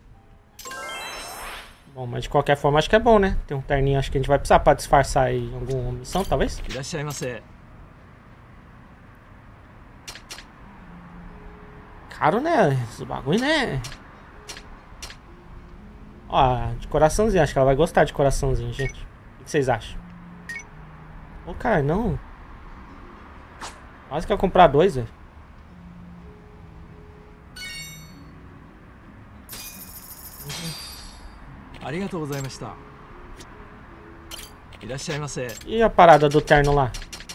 S1: Bom, mas de qualquer forma acho que é bom, né? Tem um terninho, acho que a gente vai precisar pra disfarçar aí em alguma missão, talvez? Caro, né? Esse bagulho, né? Ó, de coraçãozinho. Acho que ela vai gostar de coraçãozinho, gente. O que vocês acham? Ô, cara, não. Quase que eu ia comprar dois, velho. E a parada do terno lá?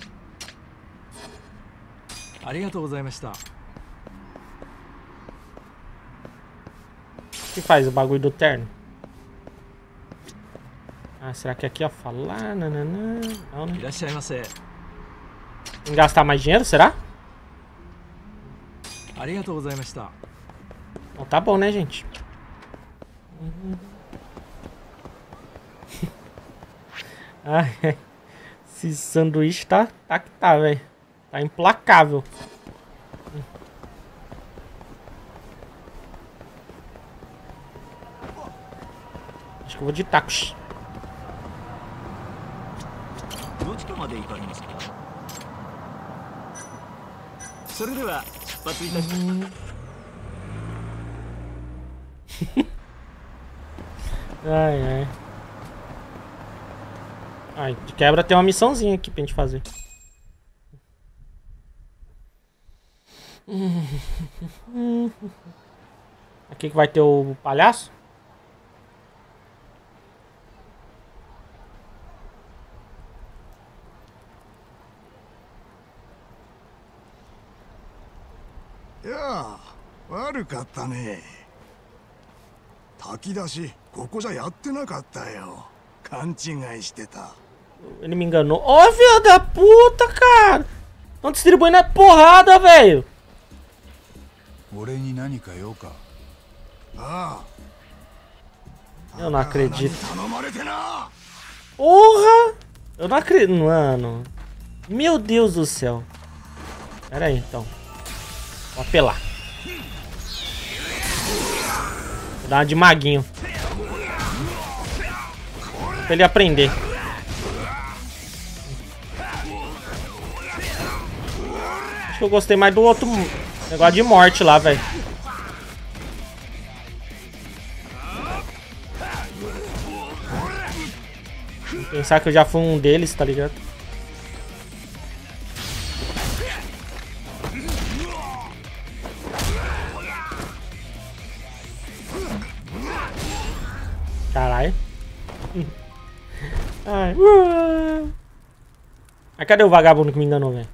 S1: O que faz o bagulho do terno? Ah, será que aqui, ó, falar? Nananã. Não, né? Tem que gastar mais dinheiro, será? Então tá bom, né, gente? Uhum. Ai, esse sanduíche tá, tá que tá, velho. Tá implacável. Acho que eu vou de tacos.
S6: まで行かれますか？それでは出発いたします。
S1: Ai, ai. Ai, de quebra tem uma missãozinha aqui pra gente fazer. Aqui que vai ter o palhaço.
S4: Ya, 悪かったね。炊き出し、ここじゃやってなかったよ。勘違いしてた。
S1: Ele me enganou. Ó, oh, filho da puta, cara! Estão distribuindo a porrada, velho. Eu não acredito. Porra! Eu não acredito, mano. Meu Deus do céu. Pera aí, então. Vou apelar. Vou dar uma de maguinho. Pra ele aprender. Acho que eu gostei mais do outro negócio de morte lá, velho. Pensar que eu já fui um deles, tá ligado? Caralho. Ai. Uh. Aí cadê o vagabundo que me enganou, velho?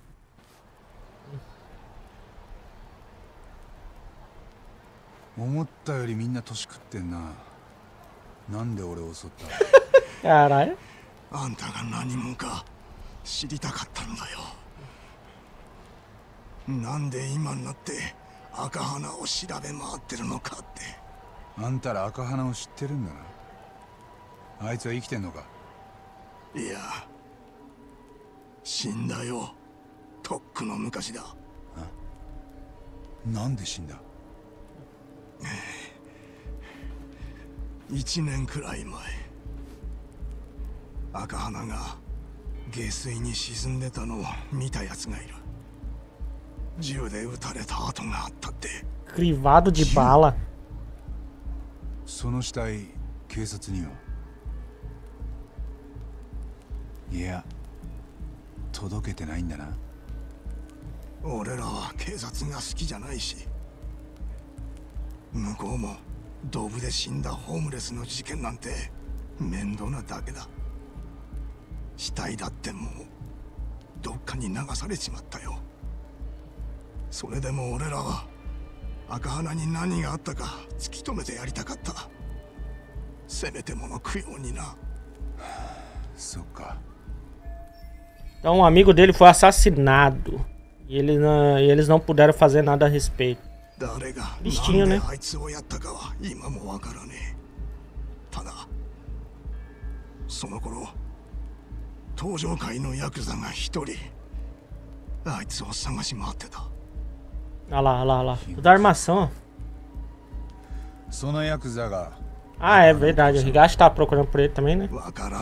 S1: Caralho.
S4: あんたが何者か知りたかったんだよ。なんで今になって赤花を調べ回ってるのかって。
S2: あんたら赤花を知ってるんだな。あいつは生きてんのか？
S4: いや、死んだよ。とっくの昔だ。
S2: なんで死んだ？
S4: 一年くらい前、赤花が下水に沈んでたのを見たやつがいる。銃で撃たれた跡があったって。
S1: Crivado de bala。
S2: その死体、警察には？いや、届けてないんだな。
S4: 俺らは警察が好きじゃないし、向こうもドブで死んだホームレスの事件なんて面倒なだけだ。死体だってもうどっかに流されちまったよ。それでも俺らは赤花に何があったか突き止めてやりたかった。せめてもの供養にな。
S2: そっか。
S1: Então um amigo dele foi assassinado e ele não, e eles não puderam fazer nada a respeito. Tristinho, né?
S4: ただその頃登場界のヤクザが一人あいつを探し回ってた。
S1: Olha lá, olha lá, olha lá. Tudo armação. Ah, é verdade. O Higashi tava procurando por ele também, né?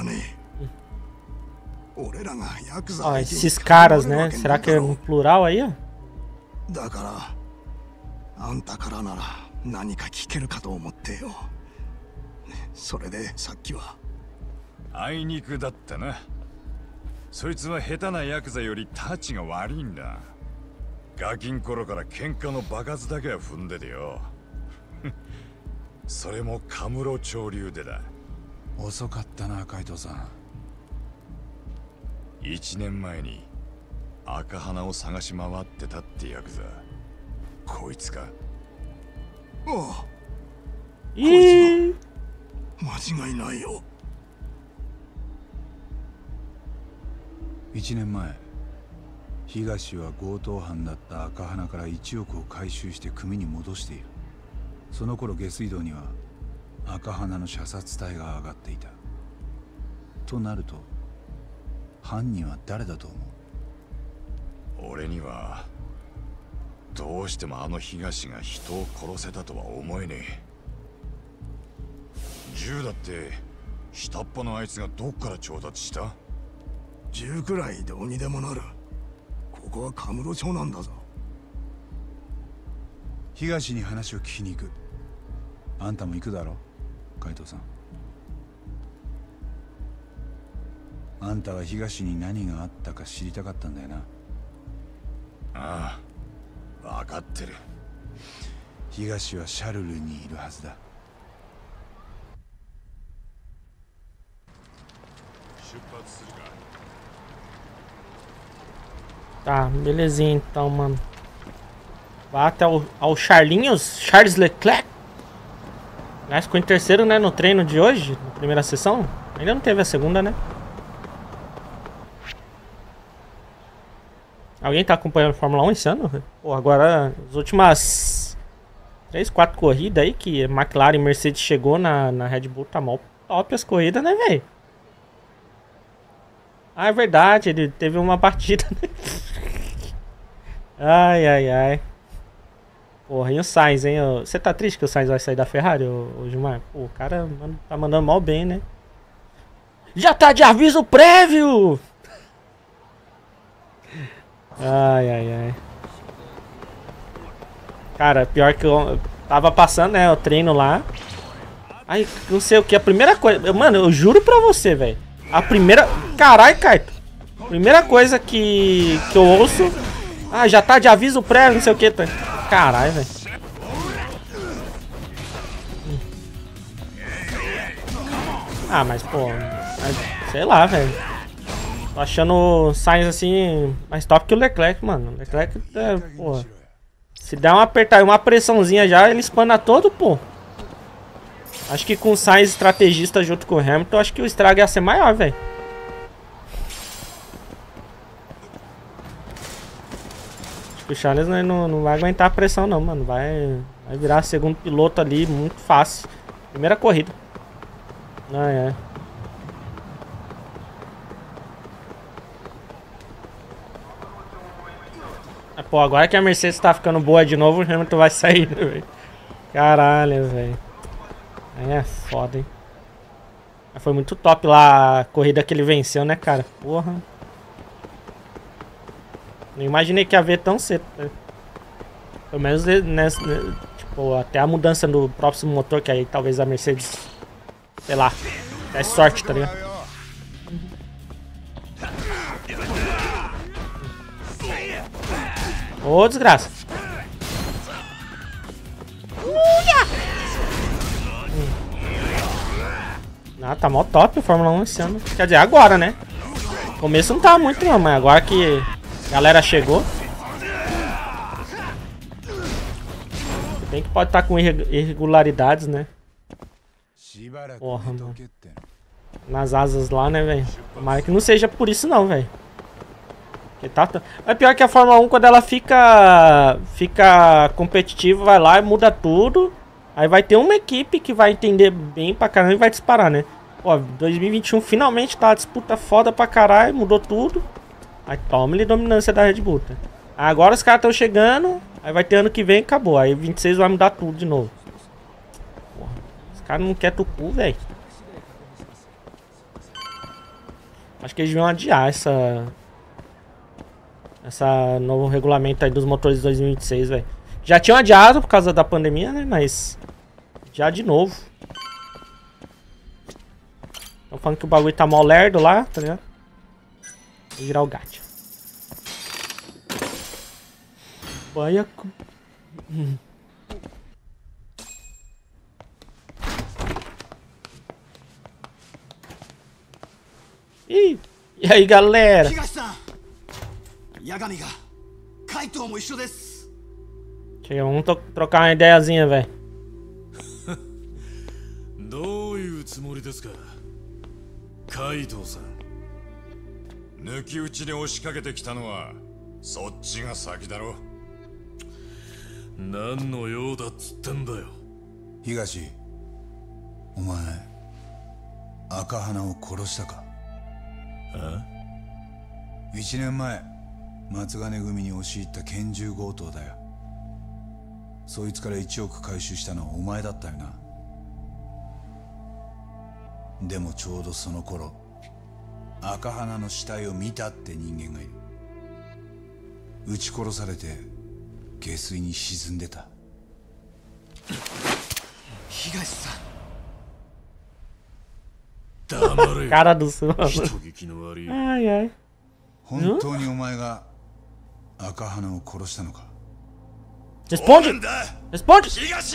S1: Ó, esses caras, né? Será que é no plural aí, ó?
S4: だからあんたからなら何か聞けるかと思ってよ。それでさっきは
S5: あいにくだったな。そいつは下手なヤクザよりタチが悪いんだ。ガキン頃から喧嘩の場数だけは踏んでてよ。それもカムロ潮流でだ。
S2: 遅かったな、カイトさん。
S5: 一年前に赤花を探し回ってたってヤクザ、こいつか？
S4: ああ、
S1: えー、
S4: 間違いないよ。
S2: 一年前、東は強盗犯だった赤花からいちおくを回収して組に戻している。その頃下水道には赤花の射殺体が上がっていた。となると犯人は誰だと思
S5: う？俺にはどうしてもあの東が人を殺せたとは思えねえ。銃だって下っ端のあいつがどっから調達した？
S4: 銃くらいどうにでもなる。ここはカムロ町なんだぞ。
S2: 東に話を聞きに行く。あんたも行くだろ、海藤さん。あんたは東に何があったか知りたかったんだよな。
S5: ああ、分かってる。
S2: 東はシャルルにいるはずだ。
S5: 出発するか。
S1: Tá, belezinha então, mano. Vá até o, ao Charlinhos, Charles Leclerc. Aliás, ficou em terceiro, né, no treino de hoje, na primeira sessão. Ainda não teve a segunda, né? Alguém tá acompanhando a Fórmula um esse ano? Pô, agora, as últimas três, quatro corridas aí que McLaren e Mercedes chegou na, na Red Bull, tá mal top as corridas, né, velho? Ah, é verdade, ele teve uma batida, né? Ai, ai, ai. Porra, e o Sainz, hein? Você tá triste que o Sainz vai sair da Ferrari, ô, ô Gilmar? Pô, o cara tá mandando mal bem, né? Já tá de aviso prévio! Ai, ai, ai. Cara, pior que eu tava passando, né, o treino lá. Aí, não sei o que, a primeira coisa... Mano, eu juro pra você, velho. A primeira... Caralho, Kaito. Primeira coisa que, que eu ouço... Ah, já tá de aviso prévio, não sei o que. Caralho, velho. Ah, mas, pô... Sei lá, velho. Tô achando o Sainz, assim, mais top que o Leclerc, mano. O Leclerc, é, pô... Se der uma apertar uma pressãozinha já, ele espana todo, pô. Acho que com o Sainz estrategista junto com o Hamilton, acho que o estrago ia ser maior, velho. Acho que o Charles não, não, não vai aguentar a pressão não, mano. Vai, vai virar segundo piloto ali, muito fácil. Primeira corrida. Ah, é. Ah, pô, agora que a Mercedes tá ficando boa de novo, o Hamilton vai sair, né, velho? Caralho, velho. Aí é foda, hein? Foi muito top lá a corrida que ele venceu, né, cara? Porra. Não imaginei que ia ver tão cedo, né? Pelo menos nessa, tipo, até a mudança do próximo motor, que aí talvez a Mercedes, sei lá, desse sorte, tá ligado? Ô, oh, desgraça. Uia! Ah, tá mó top a Fórmula um esse ano. Quer dizer, agora, né? No começo não tava muito não, mas agora que a galera chegou. Se bem que pode estar com irregularidades, né? Porra, mano. Nas asas lá, né, velho? Tomara que não seja por isso não, velho. Tá... É pior que a Fórmula um, quando ela fica fica competitiva, vai lá e muda tudo. Aí vai ter uma equipe que vai entender bem pra caramba e vai disparar, né? Ó, dois mil e vinte e um finalmente tá uma disputa foda pra caralho, mudou tudo. Aí toma-lhe dominância da Red Bull, tá? Agora os caras estão chegando, aí vai ter ano que vem e acabou. Aí vinte e seis vai mudar tudo de novo. Porra, os caras não querem tu cu, velho. Acho que eles deviam adiar essa... Essa novo regulamento aí dos motores de dois mil e vinte e seis, velho. Já tinham adiado por causa da pandemia, né? Mas... Já de novo. Estão falando que o bagulho tá mal lerdo lá, tá ligado? Vou virar o gato. Baiacu. Hum. Ih! E aí, galera? Chega, vamos trocar uma ideiazinha, velho.
S5: Kaito-san. 抜き打ちで押しかけてきたのはそっちが先だろ。何の用だっつってんだよ。
S2: 東、お前赤花を殺したか？
S5: あ？
S2: 一年前松金組に押し入った拳銃強盗だよ。そいつからいちおく回収したのはお前だったよな。でもちょうどその頃赤花の死体を見たって人間がいる。撃ち殺されて下水に沈んでた。
S3: 東さん。
S1: Cara do céu. Ai, ai.
S2: 本当にお前が赤花を殺したのか?
S1: Responde! Responde!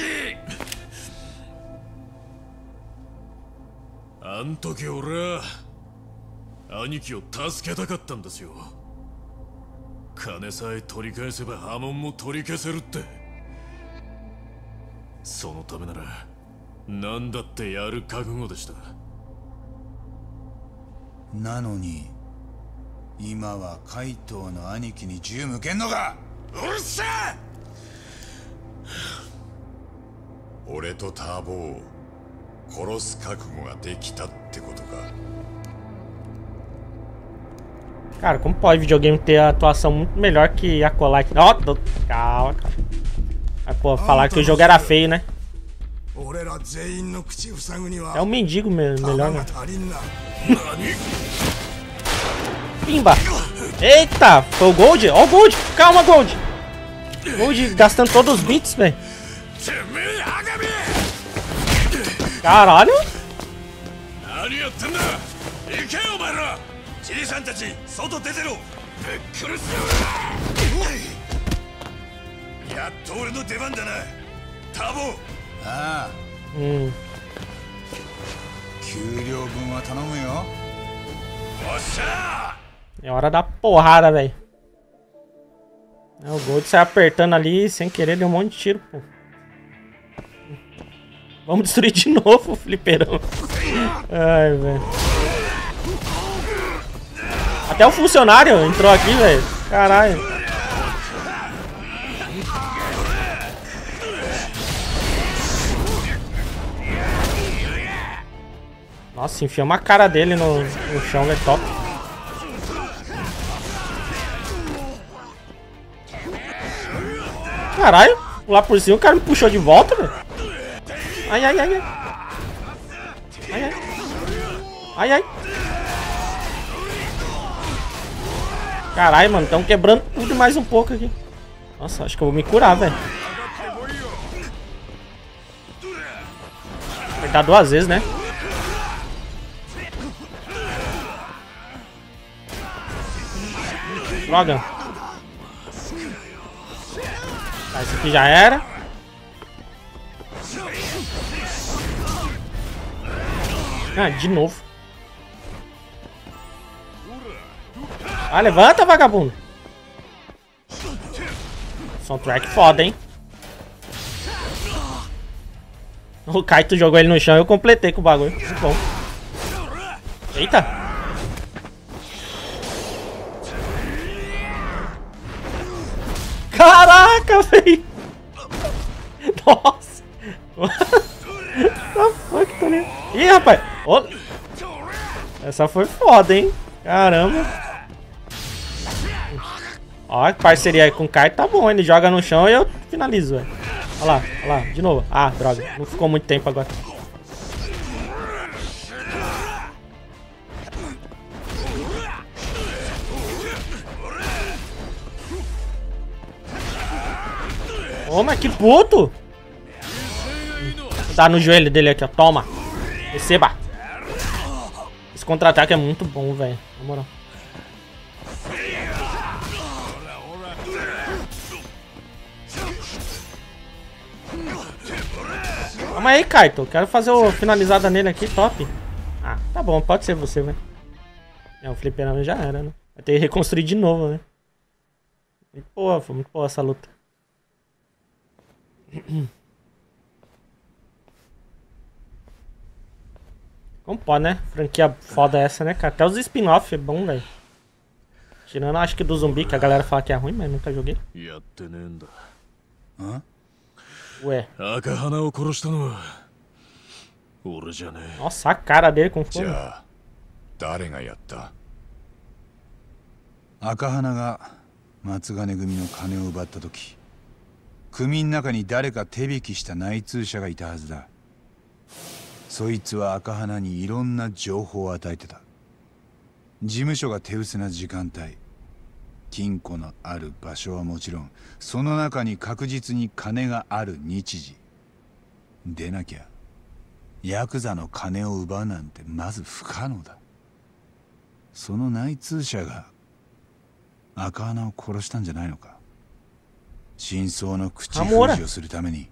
S5: あん時俺は兄貴を助けたかったんですよ。金さえ取り返せば波紋も取り消せるって。そのためなら何だってやる覚悟でした。
S2: なのに今は怪盗の兄貴に銃向けんのか。
S5: うるせえ。俺とターボを殺す覚悟ができたってことか。
S1: Cara, como pode videogame ter a atuação muito melhor que a colar aqui? Ó, oh, calma, cara. Mas, pô, falar que o jogo era feio, né? É um mendigo mesmo, melhor, né? Pimba! Eita! Foi o Gold? Ó o Gold! Calma, Gold! Gold gastando todos os bits, velho. Caralho!
S2: Ah.
S1: Hum. É hora da porrada, velho. O Gold sai apertando ali sem querer, deu um monte de tiro, pô. Vamos destruir de novo o fliperão. Ai, velho. Até o funcionário entrou aqui, velho. Caralho. Nossa, enfiamos a cara dele no, no chão, velho. Top. Caralho. Lá por cima o cara me puxou de volta, velho. Ai, ai, ai, ai. Ai, ai. Ai, ai. Caralho, mano. Estão quebrando tudo mais um pouco aqui. Nossa, acho que eu vou me curar, velho. Apertar duas vezes, né? Droga. Tá, esse aqui já era. Ah, de novo. Ah, levanta, vagabundo. Soundtrack foda, hein? O Kaito jogou ele no chão e eu completei com o bagulho. Muito bom. Eita. Caraca, velho. Nossa. What the fuck, tá ligado? Ih, rapaz. Oh. Essa foi foda, hein? Caramba. Ó, parceria aí com o Kaito tá bom. Ele joga no chão e eu finalizo, velho. Olha lá, olha lá, de novo. Ah, droga. Não ficou muito tempo agora. Ô, mas que puto! Vou dar no joelho dele aqui, ó. Toma. Receba. Esse contra-ataque é muito bom, velho. Na moral. Calma aí, Kaito. Quero fazer o finalizada nele aqui, top. Ah, tá bom. Pode ser você, velho. É, o fliperama já era, né? Vai ter que reconstruir de novo, né? Muito boa, foi muito boa essa luta. Como pode, né? Franquia foda essa, né, cara? Até os spin-off é bom, velho. Tirando, acho que do zumbi, que a galera fala que é ruim, mas nunca joguei.
S2: Hã?
S1: Ué.
S5: Nossa,
S1: Nossa, a cara dele com fome.
S2: Akahanaが松金組の金を奪った時、組の中に誰か手引きした内通者がいたはずだ。そいつは赤花にいろんな情報を与えてた。 事務所が手薄な時間帯、金庫のある場所はもちろん、その中に確実に金がある日時でなきゃヤクザの金を奪うなんてまず不可能だ。その内通者が赤花を殺したんじゃないのか。真相の口封じをするために。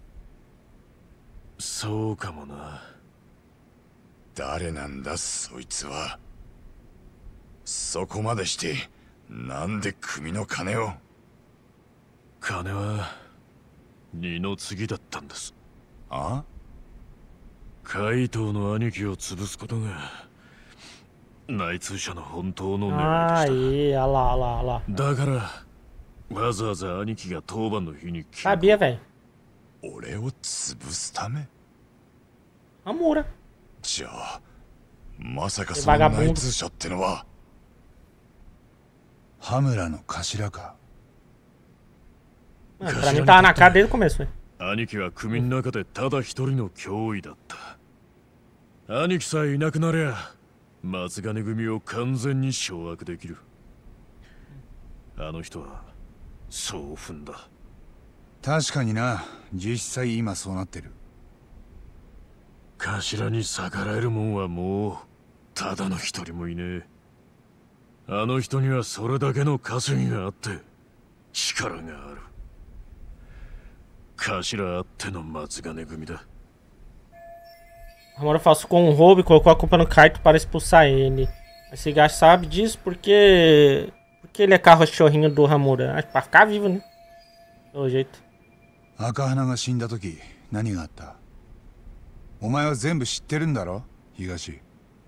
S5: そうかもな。誰なんだそいつは。そこまでしてなんで組の金を。金は二の次だったんです。
S2: あ？
S5: 怪盗の兄貴を潰すことが内通者の本当の狙いでした。
S1: ああ、いい、あらあらあら。
S5: だからわざわざ兄貴が当番の日に
S1: Sabia, velho.
S5: 俺を潰すため。
S1: Amura.
S5: じゃあまさかその内通者ってのは
S2: 羽村の頭か。
S1: Mano, pra mim tava na cara desde o começo, velho.
S5: 兄貴は組の中でただ一人の脅威だった。兄貴さえいなくなりゃ松金組を完全に掌握できる。あの人はそう踏んだ。
S2: 確かにな、実際今そうなってる。
S5: 頭に逆らえるもんはもうただの一人もいねえ。あの人にはそれだけの稼ぎがあって力がある。頭あっての松金組だ。
S1: Amora falsificou um roubo e colocou a culpa no Kaito para expulsar ele. Mas Higashi sabe disso porque... Porque ele é carro-chorrinho do Hamura. Acho que pra ficar vivo, né? Pelo jeito.
S2: 赤花が死んだ時何があった？お前は全部知ってるんだろ、東。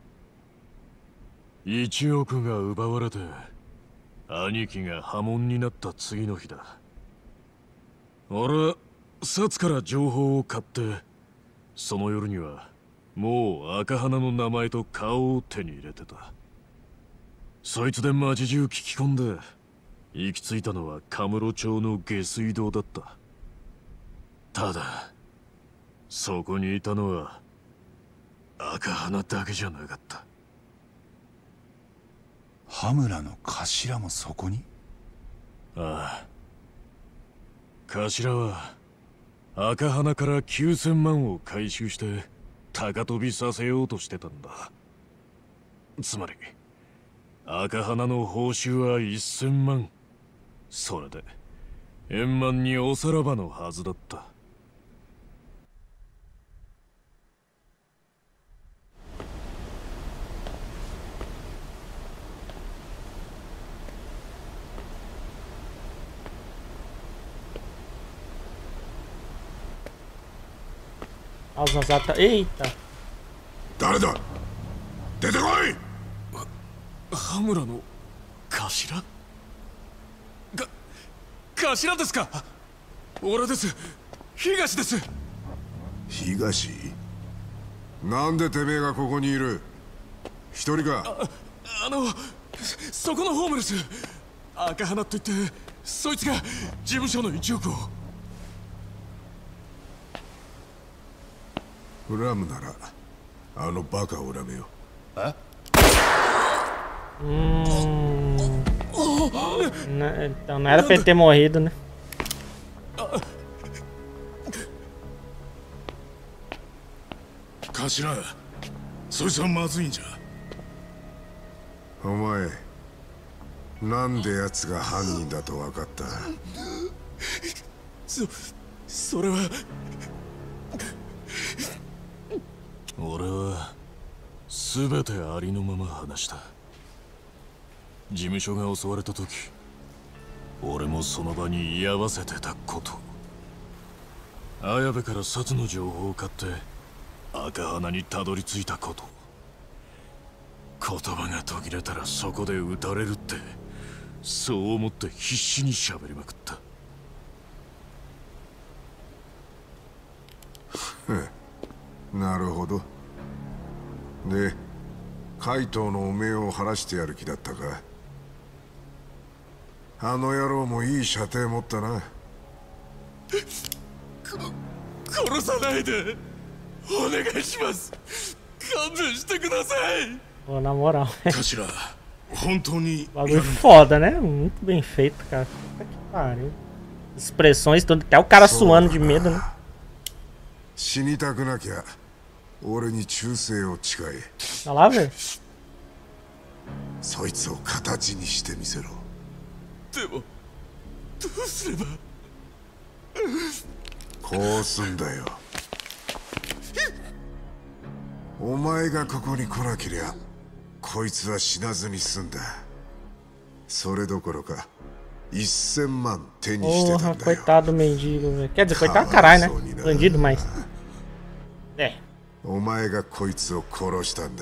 S5: 一億が奪われて兄貴が破門になった次の日だ。俺はサツから情報を買って、その夜にはもう赤花の名前と顔を手に入れてた。そいつで町中聞き込んで行き着いたのはカムロ町の下水道だった。ただそこにいたのは赤花だけじゃなかった。
S2: 羽村の頭もそこに？
S5: ああ、頭は赤花からきゅうせんまんを回収して高飛びさせようとしてたんだ。つまり赤花の報酬はせんまん。それで円満におさらばのはずだった。
S1: Eita!
S3: 誰だ？出てこい！
S5: 羽村の頭？か、頭ですか？俺です。東です。
S3: 東？なんでてめえがここにいる？一人か？
S5: あ、あの、そこのホームレス。赤花と言って、そいつが事務所の一億を。
S3: 恨むならあのバカを恨めよ。え？
S1: Hum... Então não era pra ele ter morrido, né?
S3: 頭、そいつはまずいんじゃ。お前、なんで奴が犯人だと分かった？
S5: そ、それは。俺は全てありのまま話した。事務所が襲われた時、俺もその場に居合わせてたこと、綾部から札の情報を買って赤花にたどり着いたこと、言葉が途切れたらそこで撃たれるって、そう思って必死に喋りまくった。
S3: なるほど。で、怪盗の汚名を晴らしてやる気だったか。あの野郎もいい射程持ったな。
S5: 殺さないで、お願いします。勘弁してください。
S1: Pô, na moral.
S3: 頭、
S1: Bagulho foda, né? Muito bem feito, cara. Puta que pariu. Expressões, tudo. Até o cara suando de medo, né? Olha lá, velho.
S7: そいつを形にしてみせろ。でもどうすれば。こうすんだよ。お前がここに来なけりゃこいつは死なずに済んだ。それどころか一千万手にしてたんだよ。
S1: Coitado do mendigo, velho. Quer dizer, coitado caralho, né? Bandido, mas. É.
S7: お前がこいつを殺したんだ。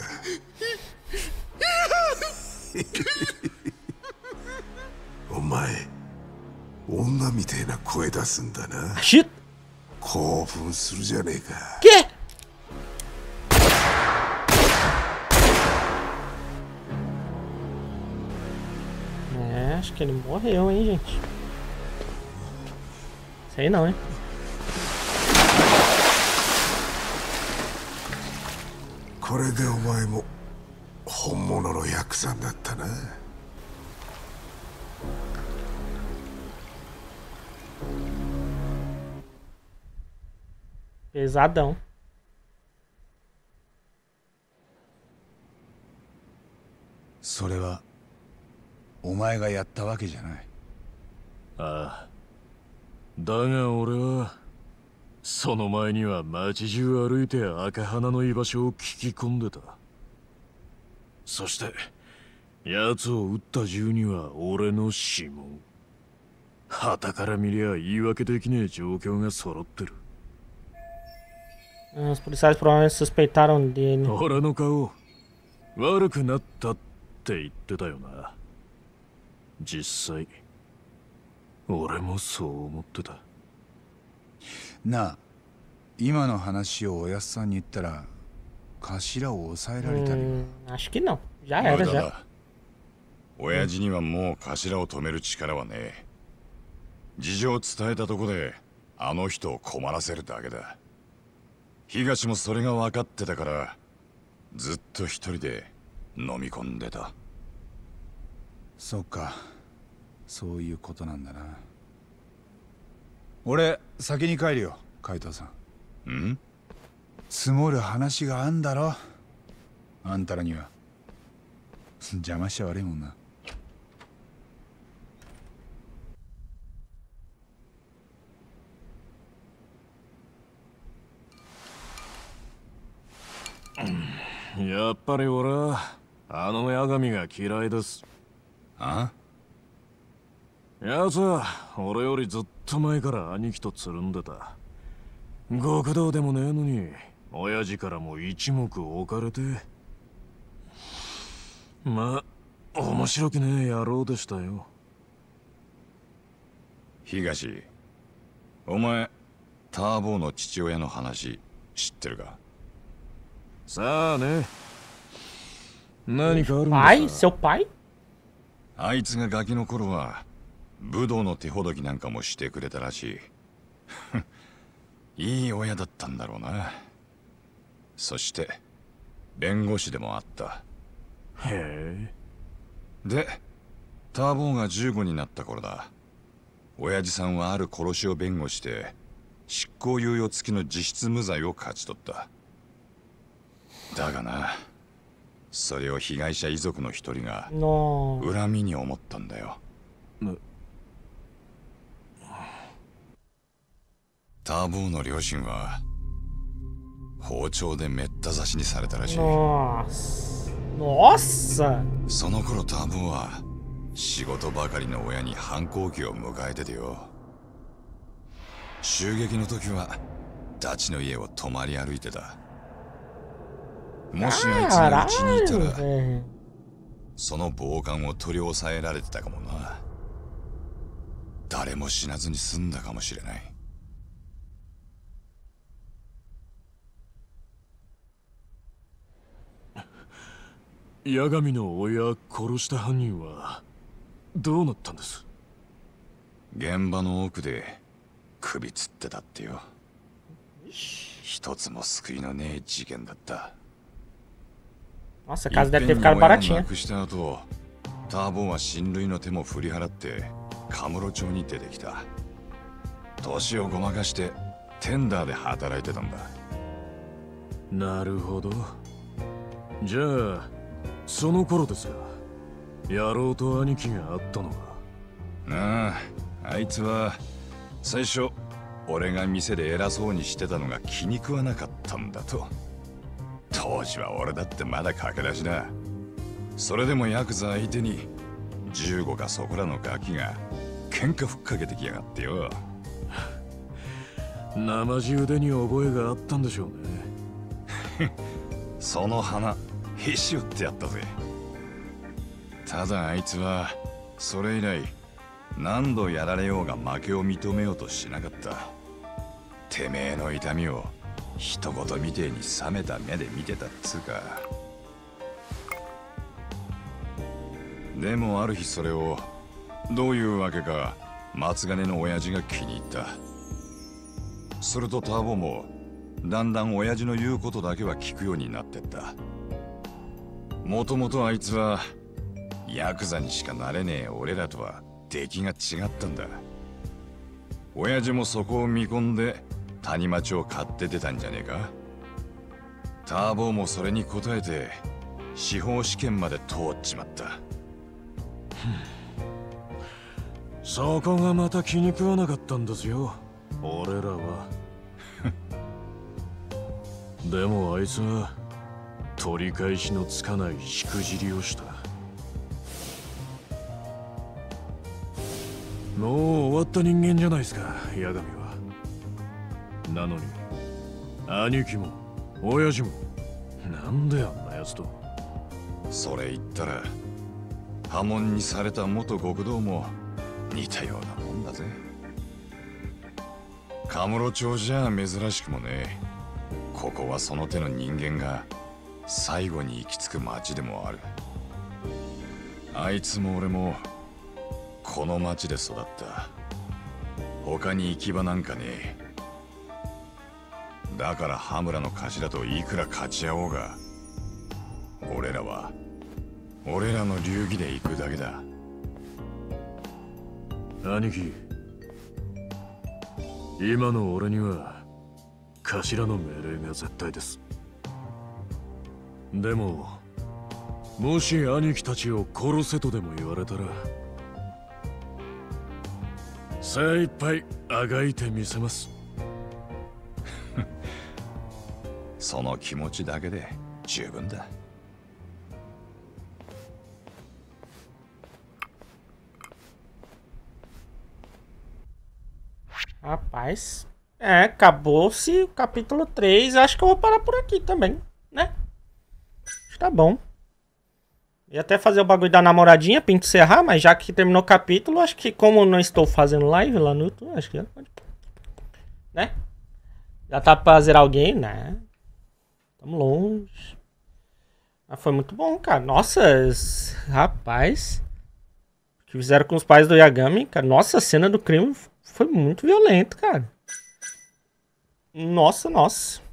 S7: お前女みてえな声出すんだな。興奮するじゃねえか。
S1: Que? É, acho que ele morreu, hein, gente. Sei não, hein. Pesadão.
S2: Isso é お前がやったわけじゃない。
S5: ああ。だが俺はその前には街中歩いて赤花の居場所を聞き込んでた。そして奴を撃った銃には俺の指紋。旗から見りゃ言い訳できねえ状況が揃ってる。
S1: Os policiais provavelmente suspeitaram dele.
S5: 俺の顔悪くなったって言ってたよな。実際俺もそう思ってた。
S2: なあ、今の話をおやっさんに言ったら頭を抑えられたり。
S1: Acho que não. Já era já.
S3: 親父にはもう頭を止める力はねえ。事情を伝えたとこであの人を困らせるだけだ。東もそれが分かってたからずっと一人で飲み込んでた。
S2: そうか、そういうことなんだな。俺先に帰るよ、海藤さん。ん？積もる話があんだろ、あんたらには。邪魔しちゃ悪いもんな。
S5: やっぱり俺はあの八神が嫌いです。
S3: あ？
S5: やつは俺よりずっと前から兄貴とつるんでた。極道でもねえのに親父からも一目置かれて。まあ面白くねえ野郎でしたよ。
S3: 東、お前ターボーの父親の話知ってるか？
S5: さあね。何かあるん
S1: pai?
S5: ですか？
S1: Seu pai?
S3: あいつがガキの頃は武道の手ほどきなんかもしてくれたらしい。いい親だったんだろうな。そして弁護士でもあった。
S5: へえ。
S3: でターボーがじゅうごになった頃だ。親父さんはある殺しを弁護して執行猶予付きの実質無罪を勝ち取った。だがな、それを被害者遺族の一人が恨みに思ったんだよ。ターボーの両親は包丁でめった刺しにされたらしい。
S1: Nossa!
S3: その頃ターボーは仕事ばかりの親に反抗期を迎えててよ。襲撃の時はダチの家を泊まり歩いてた。もしあいつがうちにいたらその暴漢を取り押さえられてたかもな。誰も死なずに済んだかもしれない。
S5: 八神の親殺した犯人はどうなったんです？
S3: 現場の奥で首つってたってよ。一つも救いのねえ事件だった。
S1: Nossa, a casa deve ter ficado baratinha.
S3: 亡くした後、 ターボは親類の手も振り払ってカムロ町に出てきた。年をごまかしてテンダーで働いてたんだ。
S5: なるほど。じゃあその頃ですか、野郎と兄貴があったのか。
S3: ああ、あいつは最初俺が店で偉そうにしてたのが気に食わなかったんだと。当時は俺だってまだ駆け出しだ。それでもヤクザ相手にじゅうごかそこらのガキが喧嘩ふっかけてきやがってよ。
S5: 生地腕に覚えがあったんでしょうね。
S3: その花へし折ってやったぜ。ただあいつはそれ以来何度やられようが負けを認めようとしなかった。てめえの痛みを一言みてえに冷めた目で見てたっつうか。でもある日それをどういうわけか松金の親父が気に入った。するとターボもだんだん親父の言うことだけは聞くようになってった。もともとあいつはヤクザにしかなれねえ俺らとは出来が違ったんだ。親父もそこを見込んで谷町を買って出たんじゃねえか。ターボもそれに応えて司法試験まで通っちまった。
S5: そこがまた気に食わなかったんですよ、俺らは。でもあいつは取り返しのつかないしくじりをした。もう終わった人間じゃないですか、八神は。なのに兄貴も親父もなんであんなやつと。
S3: それ言ったら破門にされた元極道も似たようなもんだぜ。カムロ町じゃ珍しくもね。ここはその手の人間が最後に行き着く町でもある。あいつも俺もこの町で育った。他に行き場なんかねえ。だから羽村の頭といくら勝ち合おうが俺らは俺らの流儀で行くだけだ。
S5: 兄貴、今の俺には頭の命令が絶対です。でももし兄貴たちを殺せとでも言われたら精一杯あがいてみせます。
S3: その気持ちだけで十分だ。
S1: Rapaz, é, acabou-se o capítulo três. Acho que eu vou parar por aqui também, né? Acho que tá bom. Ia até fazer o bagulho da namoradinha pra encerrar, mas já que terminou o capítulo, acho que como eu não estou fazendo live lá no YouTube, acho que já pode. Né? Já tá pra zerar alguém, né? Tamo longe. Mas foi muito bom, cara. Nossa, rapaz. O que fizeram com os pais do Yagami, cara. Nossa, a cena do crime foi muito violento, cara. Nossa, nossa.